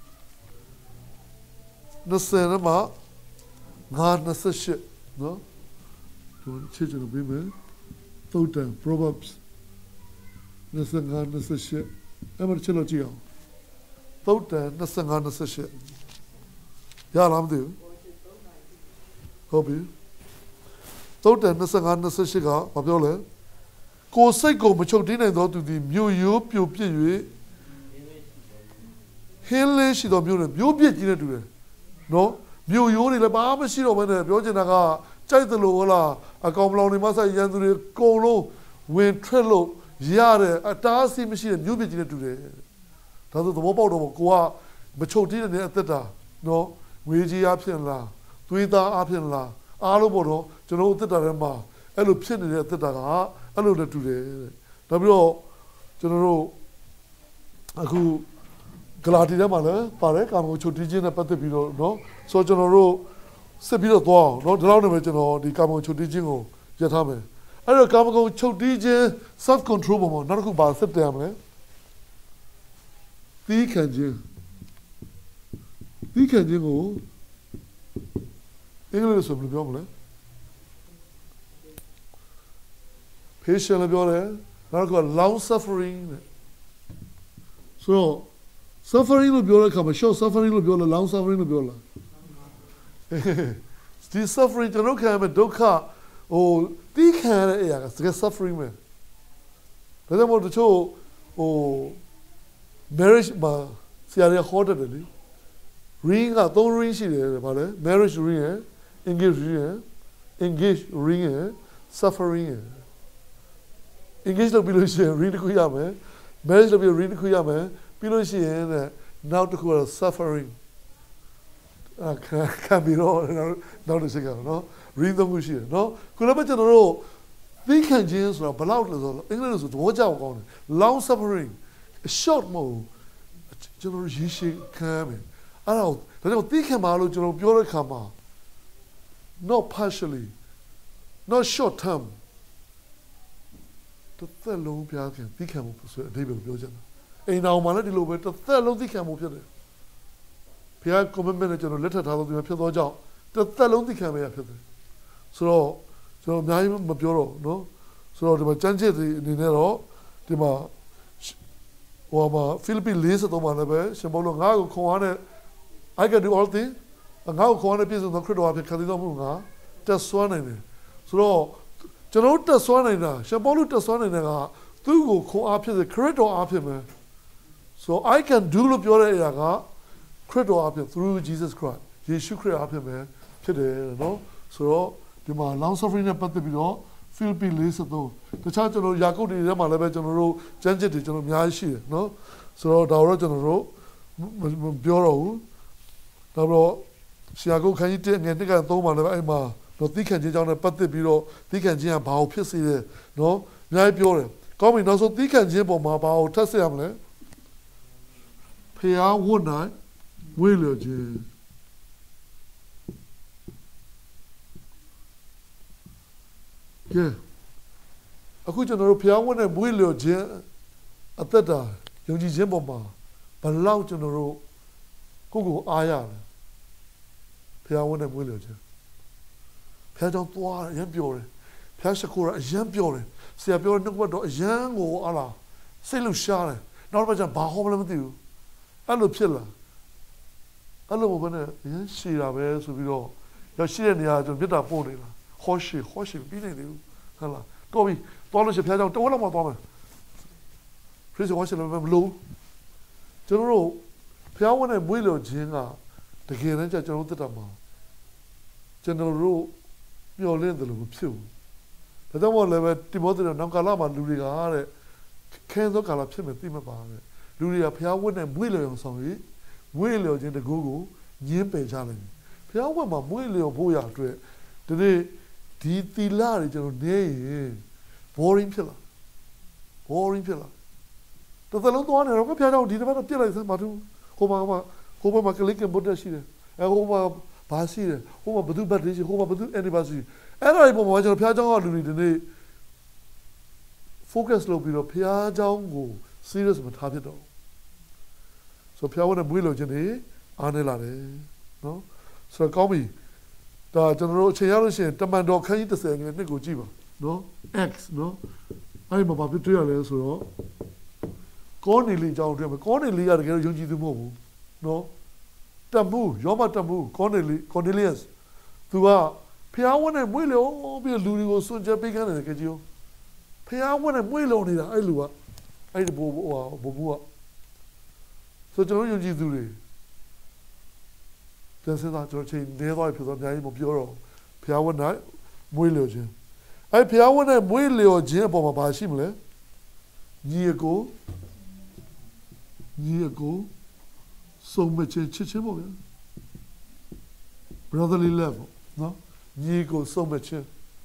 Nasanaba, not Nasasha, no? Children of women, Tota, Proverbs, Nasangan, Nasasha, Emerchilogio. Tota, Nasangan, Nasasha. Yalamdu. Hobby. Tota, Nasangan, Nasashiga, Pabiola. Go Seiko, Machodina, to the Mu You, Pew Pew. Hilly, she don't know, you be it. No, Mu You, the Baba, she don't know, Yojanaga. The Lola, a Comloni Massa Yandri, Colo, Win Trello, Yare, a Tassi machine, you begin today. That's the Mopo of Goa, Machotina at the no, Wiji Apsianla, Tuita Apsianla, Aloboro, General Tetarema, Elupsin at the Daga, Aluda today. W. General Aku Galatina Mala, Parek, I'm going to teach in a Patapino, no? So General. Sebiro to no, the original the Kamo Chudijingo, Yatame. အဲ့တော့ကာမဂုဏ်ချုပ်တီးခြင်း self control ပေါ်မှာနောက်တစ်ခုပါဆက်တယ်ရမလဲသီးခံခြင်းသီးခံခြင်းကိုအင်္ဂလိပ်လိုဆိုဘယ်လိုပြောမလဲ patient လည်းပြောတယ်နောက်တစ်ခုက long suffering တဲ့ဆိုတော့ suffering လို့ပြောတဲ့အခါမှာ short suffering လို့ပြောလား long suffering လို့ပြောလားဒီ suffering ကျွန်တော်ခံရမယ့်ဒုက္ခဟိုတီးခံရတဲ့အရာကစကား suffering ပဲဒါကြောင့်မို့တချို့ဟို marriage မှာဆရာတွေဟောတတ်တယ်လေ ring ကသုံး ring ရှိတယ်ဗါလဲ marriage ring ရယ် engage ring ရယ် engage ring ရယ် suffering ရယ် engage လုပ်ပြီးလို့ရှိရင် ring တစ်ခုရမယ် marriage လုပ်ပြီး ring တစ်ခုရမယ်ပြီးလို့ရှိရင်နောက်တစ်ခုက suffering အခါခံပြီးတော့နောက်တစ်ချက်ကတော့နော် ring သုံးခုရှိတယ်နော်ခုလည်းပဲကျွန်တော်တို့သိခံခြင်းဆိုတာဘယ်လောက်လဲဆိုတော့အင်္ဂလိပ်လိုဆိုသဘောကျအောင်ကောင်းတယ် long suffering short မဟုတ်ကျွန်တော်ရေရှည်ခံမယ်အဲ့ဒါဒါကြောင့်သိခံပါလို့ကျွန်တော်ပြောတဲ့ခါမှာ not partially not short term တစ်သက်လုံးပြားခင်သိခံမှုဆိုအဓိပ္ပာယ်ကိုပြောချင်တာအိမ်တော်မှာလည်းဒီလိုပဲတစ်သက်လုံးသိခံမှုဖြစ်တယ်ဘုရား commitment နဲ့ကျွန်တော်လက်ထပ်ထားလို့ဒီမှာဖြစ်သောကြောင့်တစ်သက်လုံးသိခံရဖြစ်တယ်ဆိုတော့ကျွန်တော်အများကြီးမပြောတော့နော်ဆိုတော့ဒီမှာစမ်းချက်တွေအနေနဲ့တော့ဒီမှာဟိုမှာဖိလိပ္ပိ၄၃မှာလည်းပဲရှင်ပေါလုငါ့ကိုခွန်အားနဲ့ I can do all things ငါ့ကိုခွန်အားနဲ့ပြည့်စုံသောခရစ်တော်အဖြစ်ခံသိတော်မူငါတက်ဆွမ်းနိုင်တယ်ဆိုတော့ကျွန်တော်တက်ဆွမ်းနိုင်တာရှင်ပေါလုတက်ဆွမ်းနိုင်တဲ့ကသူ့ကိုခွန်အားဖြစ်စေခရစ်တော်အားဖြစ်မယ် so I can do လို့ပြောတဲ့အရာကခရစ်တော်အားဖြင့် through Jesus Christ ယေရှုခရစ်အားဖြင့်ပဲဖြစ်တယ်နော်ဆိုတော့ဒီမှာ long suffering နဲ့ပတ်သက်ပြီးတော့ Philippi ၄၃တခြားကျွန်တော်ယာကုပ်တွေထဲမှာလည်းပဲကျွန်တော်တို့ကျမ်းချက်တွေကျွန်တော်အများကြီးရှိတယ်နော်ဆိုတော့ဒါတော့ကျွန်တော်တို့မပြောတော့ဘူးဒါတော့ဆရာကုပ်ခန်းကြီးတဲ့ငယ်နှစ်ကသုံးပါလည်းပဲအဲ့မှာတော့သိခံခြင်းကြောင့်လည်းပတ်သက်ပြီးတော့သိခံခြင်းကဘာကိုဖြစ်စေတယ်နော်အများကြီးပြောတယ်ကောင်းပြီနောက်ဆုံးသိခံခြင်းပေါ်မှာဘာကိုထပ်ဆက်ရမလဲဖျားဝတ်နိုင်ဝေးလျော်ခြင်းကဲအခုကျွန်တော်တို့ဖျားဝတ်နဲ့ဝေးလျော်ခြင်းအသက်တာယုံကြည်ခြင်းပေါ်မှာဘယ်လောက်ကျွန်တော်တို့ကိုယ့်ကိုအားရတယ်ဖျားဝတ်နဲ့ဝေးလျော်ခြင်းဖျားကြောင့်သွားအရင်ပြောတယ်ဖျားရှိခိုးရအရင်ပြောတယ်ဆရာပြောတဲ့နှုတ်ဘတ်တော့အရင်ကိုအားလားစိတ်လှရှားတယ်နောက်တစ်ပတ်ကျဘာဟောမလဲမသိဘူးအဲ့လိုဖြစ်လာအဲ့လိုဘယ်နဲ့အရင်ရှိတာပဲဆိုပြီးတော့ရောက်ရှိတဲ့နေရာကျွန်တော်မြတ်တာပို့နေတာဟောရှိဟောရှိပြီးနေတယ်ဟုတ်လားတော်ပြီတော်လို့ရှိဖျားကြောင့်တော်လောက်မှသွားမယ်ခရစ်တော်ရှိလည်းမလို့ကျွန်တော်တို့ဖျားဝင်တဲ့မွေးလျော်ခြင်းကတကယ်တမ်းကျကျွန်တော်တို့တက်တာမှာကျွန်တော်တို့မျှော်လင့်တယ်လို့မဖြစ်ဘူးဒါကြောင့်မို့လည်းပဲတိမောသေနောက်ကာလမှာလူတွေကတဲ့ခဲသောကာလဖြစ်မယ်သိမပါတဲ့လူတွေကဖျားဝင်တဲ့မွေးလျော်အောင်ဆောင်ပြီးမွေးလျော်ခြင်းတကူကိုညင်းပယ်ကြလိမ့်မယ်ဖျားဝင်မှာမွေးလျော်ဖို့ရအတွက်ဒီနေ့ဒီသီလတွေကျွန်တော်နေရင် boring ဖြစ်လာ boring ဖြစ်လာတော်တော်လုံးသွားနေတော့ဖျားကြောင့်ဒီတစ်ပတ်တော့ပြစ်လိုက်စမ်းပါသူဟိုမှာဟိုဘက်မှာကလစ်ကင်ဘုတ်တက်ရှိတယ်အဲဟိုမှာဘာရှိတယ်ဟိုမှာဘသူဘတ်လေးရှိဟိုမှာဘသူ anniversary အဲ့ဒါတွေပုံမှာကျွန်တော်ဖျားကြောင့်ကလူတွေဒီနေ့ focus လုပ်ပြီးတော့ဖျားကြောင့်ကို serious မထားဖြစ်တော့ဆိုဖျားဝင်တဲ့မွေးလို့ခြင်းနေအားနေလာတယ်နော်ဆိုတော့ကောင်းပြီဒါကျွန်တော်တို့အချိန်ရလို့ရှိရင်တမန်တော်ခန်းကြီးတစ်ဆယ်ငယ်နှစ်ကိုကြည့်ပါနော် X နော်အဲ့ဒီမှာဘာဖြစ်တွေ့ရလဲဆိုတော့ကောနေလီအကြောင်းတွေ့မယ်ကောနေလီကတကယ်တော့ယုံကြည်သူမဟုတ်ဘူးနော်တမှုယောမတမှုကောနေလီ Cornelius သူကဖျားဝင်တဲ့မွေးလို့ပြီးလူတွေကိုစွန့်ကြပေးခိုင်းတယ်ကြည့်ဦးဖျားဝင်တဲ့မွေးလို့နေတာအဲ့လူကအဲ့ဒီဘိုးဘိုးဘိုးဘိုးကဆိုကျွန်တော်ယုံကြည်သူတွေပြန်စတာကျွန်တော်ချိန်နေသွားပြီဆိုတော့အများကြီးမပြောတော့ဖျားဝင်နိုင်မွေးလျော်ခြင်းအဲ့ဖျားဝင်တဲ့မွေးလျော်ခြင်းအပေါ်မှာဘာရှိမလဲညီအကိုညီအကိုစုံမချင်းချစ်ချင်းပေါ့ဗျာ brotherly love နော်ညီကိုစုံမချင်း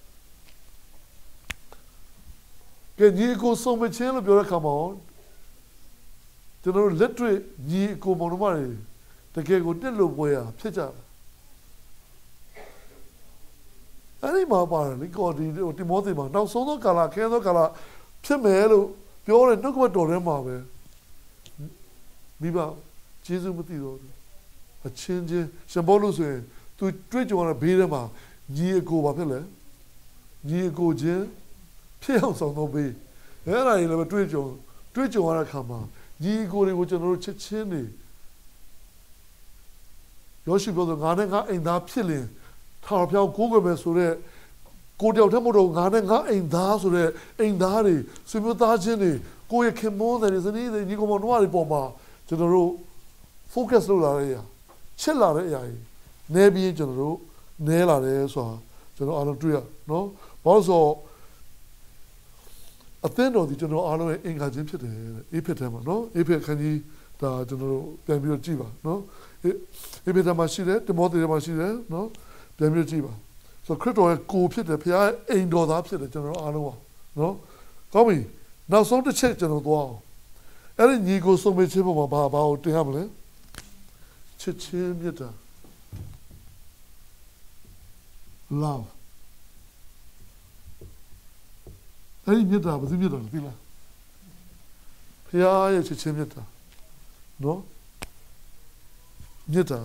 ကဲညီကိုစုံမချင်းလို့ပြောတဲ့အခါမှာကျွန်တော်တို့လက်တွေ့ညီကိုမောင်နှမတွေတကယ်ကိုတက်လို့ပွဲရဖြစ်ကြတယ်အဲ့ဒီမှာပါတယ်လေကိုဒီဒီမောသိမှာနောက်ဆုံးသောကာလခဲသောကာလဖြစ်မယ်လို့ပြောတဲ့နှုတ်ကပတ်တော်ထဲမှာပဲမိဘကျေးဇူးမသိတော့ဘူးအချင်းချင်းရှင်ဘောလို့ဆိုရင်သူတွေ့ကြုံရတဲ့ဘေးထဲမှာညီအကိုပါဖြစ်လေညီအကိုချင်းဖြစ်အောင်ဆောင်တော့ဘေးအဲ့ဒါကြီးလည်းတွေ့ကြုံတွေ့ကြုံရတဲ့ခါမှာညီအကိုတွေကိုကျွန်တော်တို့ချစ်ချင်းနေယောရှုပြောဆိုငါနဲ့ငါအိမ်သားဖြစ်လင်ထာဝရဘုရားကိုးကွယ်မယ်ဆိုတော့ကိုတယောက်တည်းမဟုတ်တော့ငါနဲ့ငါအိမ်သားဆိုတဲ့အိမ်သားတွေဆွေမျိုးသားချင်းတွေကိုယ့်ရဲ့ခင်မွန်းတဲ့ဇနီးတွေညီကောင်မတို့တွေပေါ်မှာကျွန်တော်တို့ focus လုပ်လာတဲ့အရာချစ်လာတဲ့အရာကြီးနဲပြီးကျွန်တော်တို့နဲလာတယ်ဆိုတာကျွန်တော်အားလုံးတွေ့ရနော်ဘာလို့ဆိုအသင်းတော်ဒီကျွန်တော်အားလုံးရဲ့အင်္ဂါချင်းဖြစ်တယ်အေးဖြစ်တယ်မှာနော်အေးဖြစ်ခန်းကြီးဒါကျွန်တော်တို့ပြန်ပြီးတော့ကြည့်ပါနော်အေးဖြစ်တယ်မှာရှိတယ်တမောတေမှာရှိတယ်နော်ပြန်ပြီးကြည့်ပါဆိုခရစ်တော်ရဲ့ကိုဖြစ်တယ်ဖခင်ရဲ့အိမ်တော်သားဖြစ်တယ်ကျွန်တော်အားလုံးပါနော်ကောင်းပြီနောက်ဆုံးတစ်ချက်ကျွန်တော်သွားအောင်အဲ့ဒီညီကိုဆုံးမချင်းပေါ်မှာဘာဘာကိုတင်ရမလဲချစ်ချင်းမြတ်တာ love အဲ့ဒီမြတ်တာဘာသူမြတ်တာလဲသိလားဖခင်ရဲ့ချစ်ချင်းမြတ်တာနော်မြတ်တာ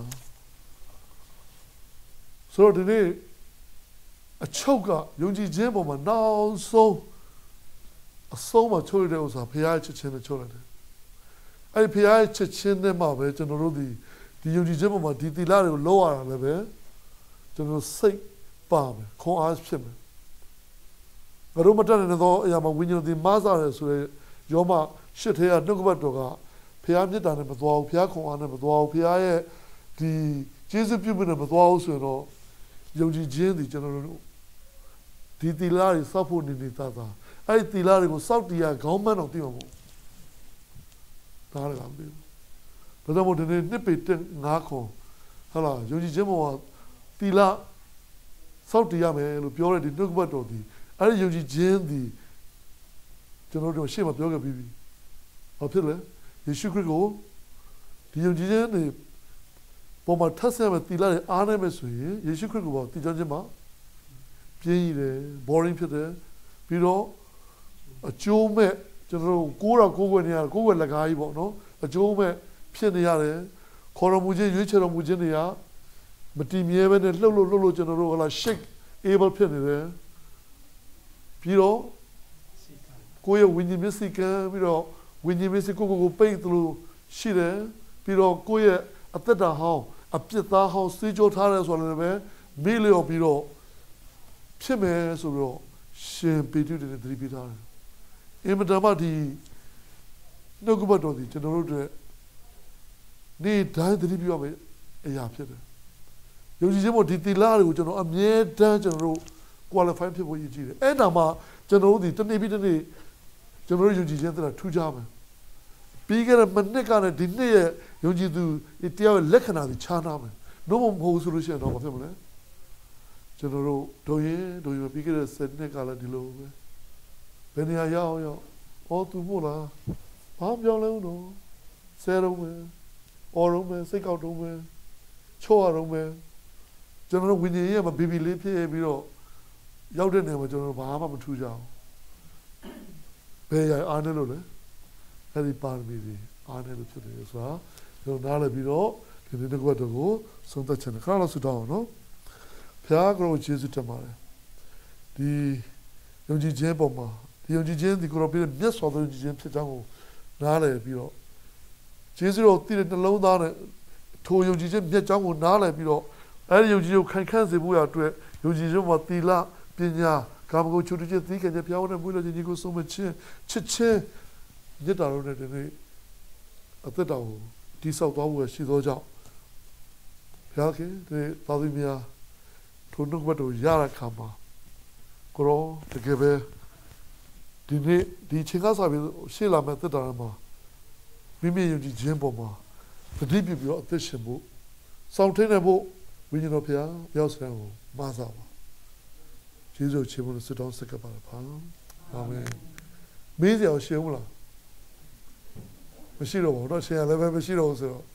ဆိုတော့ဒီနေ့အချုပ်ကယုံကြည်ခြင်းပေါ်မှာနောက်ဆုံးအဆုံးမှာချုပ်ရတဲ့ဥစ္စာဖခင်ရဲ့ချစ်ခြင်းနဲ့ချုပ်လိုက်တယ်။အဲ့ဒီဖခင်ရဲ့ချစ်ခြင်းနဲ့မှပဲကျွန်တော်တို့ဒီဒီယုံကြည်ခြင်းပေါ်မှာဒီသီလတွေကိုလောရတာလည်းပဲကျွန်တော်စိတ်ပါမယ်ခွန်အားဖြစ်မယ်။ငါတို့မတတ်နိုင်သောအရာမှာဝိညာဉ်သည်မဆရတယ်ဆိုတဲ့ယောမရှစ်ထဲကနှုတ်ကပတ်တော်ကဖခင်မြတ်တာနဲ့မသွားဘူးဖခင်ခွန်အားနဲ့မသွားဘူးဖခင်ရဲ့ဒီကျေးဇူးပြုမှုနဲ့မသွားဘူးဆိုတော့ယုံကြည်ခြင်းဒီကျွန်တော်တို့ဒီသီလတွေစောက်ဖို့နေနေသားသားအဲ့ဒီသီလတွေကိုစောက်တရားခေါင်းမန်းအောင်သိမှာမို့ဒါလည်းမသိဘူးဒါကြောင့်မို့ဒီနေ့နှစ်ပေတက်ငါးခွန်ဟာလားယုံကြည်ခြင်းပေါ်မှာသီလစောက်တရားမယ်လို့ပြောတဲ့ဒီနှုတ်ကပတ်တော်ဒီအဲ့ဒီယုံကြည်ခြင်းဒီကျွန်တော်တို့ရှေ့မှာပြောခဲ့ပြီးပြီဘာဖြစ်လဲယေရှုခရစ်ကိုဒီယုံကြည်ခြင်းတွေပေါ်မှာထပ်ဆင့်မဲ့သီလတွေအားနေမဲ့ဆိုရင်ယေရှုခရစ်ကိုပေါ်တည်ကြခြင်းမှာပြင်းရည်တယ် boring ဖြစ်တယ်ပြီးတော့အကျိုးမဲ့ကျွန်တော်တို့ကိုးတော့ကိုးွယ်နေရကိုးွယ်လက်ကားကြီးပေါ့နော်အကျိုးမဲ့ဖြစ်နေရတယ်ခေါ်တော်မူခြင်းရွေးချယ်တော်မူခြင်းတွေကမတည်မြဲပဲနဲ့လှုပ်လို့လှုပ်လို့ကျွန်တော်တို့ဟလာ shake able ဖြစ်နေတယ်ပြီးတော့ကိုယ့်ရဲ့ဝိညာဉ်မျက်စိကံပြီးတော့ဝိညာဉ်မျက်စိကိုကိုကိုပိတ်သလိုရှိတယ်ပြီးတော့ကိုယ့်ရဲ့အသက်တာဟောင်းအပြစ်သားဟောင်းစေးကြောထားတယ်ဆိုတော့လည်းပဲမေ့လျော့ပြီးတော့ဖြစ်မယ်ဆိုပြီးတော့ရှင်ပေတရုတွေသတိပေးထားတယ်အင်မတန်မှဒီနှုတ်ကပတ်တော်ဒီကျွန်တော်တို့တွေနေ့တိုင်းသတိပြုရမယ်အရာဖြစ်တယ်ယုံကြည်ခြင်းပေါ်ဒီသီလတွေကိုကျွန်တော်အမြဲတမ်းကျွန်တော်တို့ qualify ဖြစ်ဖို့ရည်ကြည်တယ်အဲ့ဒါမှကျွန်တော်တို့ဒီတနေ့ပြီးတနေ့ကျွန်တော်တို့ယုံကြည်ခြင်းသလားထူးခြားမယ်ပြီးခဲ့တဲ့မနစ်ကနဲ့ဒီနေ့ရဲ့ယုံကြည်သူတရားရဲ့လက္ခဏာတွေခြားနာမယ်တော့မဟုတ်ဆိုလို့ရှိရင်တော့မဖြစ်မလဲကျွန်တော်တို့ဒုံရင်ဒုံရင်ပြီးခဲ့တဲ့စနစ်ကလည်းဒီလိုပဲဘယ်နေရာရောက်ရောက်အော်သူမို့လားဘာပြောလဲဦးတော့ဆဲတော့မယ်အော်တော့မယ်စိတ်ကောက်တော့မယ်ချော့ရတော့မယ်ကျွန်တော်တို့ဝိညာဉ်ရေးမှာဘီဘီလေးဖြစ်ပြီးတော့ရောက်တဲ့နေရာမှာကျွန်တော်တို့ဘာမှမထူးကြအောင်ဘယ်ရအားနေလို့လဲအဲ့ဒီပါရမီတွေအားနေလို့ဖြစ်တယ်ဆိုတာကျွန်တော်နားလည်ပြီးတော့ဒီနေ့တစ်ခွက်တော့ကိုဆုံးသက်ချင်တယ်ခဏလောက်ဆုတောင်းအောင်နော်ဖခင်ကိုယေရှုတင်ပါတယ်ဒီယုံကြည်ခြင်းပေါ်မှာဒီယုံကြည်ခြင်းဒီကိုရောပြည့်မြတ်စွာသောယုံကြည်ခြင်းဖြစ်ကြောင်းကိုနားလည်ပြီးတော့ယေရှုတော်တည်တဲ့နှလုံးသားနဲ့ထိုယုံကြည်ခြင်းမြတ်ကြောင်းကိုနားလည်ပြီးတော့အဲဒီယုံကြည်ကိုခိုင်ခန့်စေဖို့ရအတွက်ယုံကြည်ခြင်းမှာသီလပညာကာမဂုဏ်ချုပ်ခြင်းသီးခံခြင်းဖျားဝင်တဲ့မွေးလို့ခြင်းကိုဆုံးမခြင်းချစ်ခြင်းမြတ်တာတို့နဲ့ဒီနေ့အသက်တော်ကိုတိဆောက်သွားဖို့ရှိသောကြောင့်ဘုရားခင်ဒီသာသနာထိုနှုတ်ဘတ်တို့ရတဲ့ခါမှာကိုရောတကယ်ပဲဒီနေ့ဒီချိန်ကစားပြီးရှေ့လာမဲ့သက်တာမှာမိမိယုံကြည်ခြင်းပေါ်မှာတတိပြပြီးတော့အသက်ရှင်ဖို့စောင့်ထိန်နေဖို့ဝိညာဉ်တော်ဘုရားရောက်စံကိုမဆာပါကျေးဇူးချီးမွမ်းစစ်တော်ဆက်ကပါပါအာမင်မေးစရာရှိဘူးလားမရှိတော့ဘူးတော့ရှင်ရလည်းပဲမရှိတော့ဘူးဆိုတော့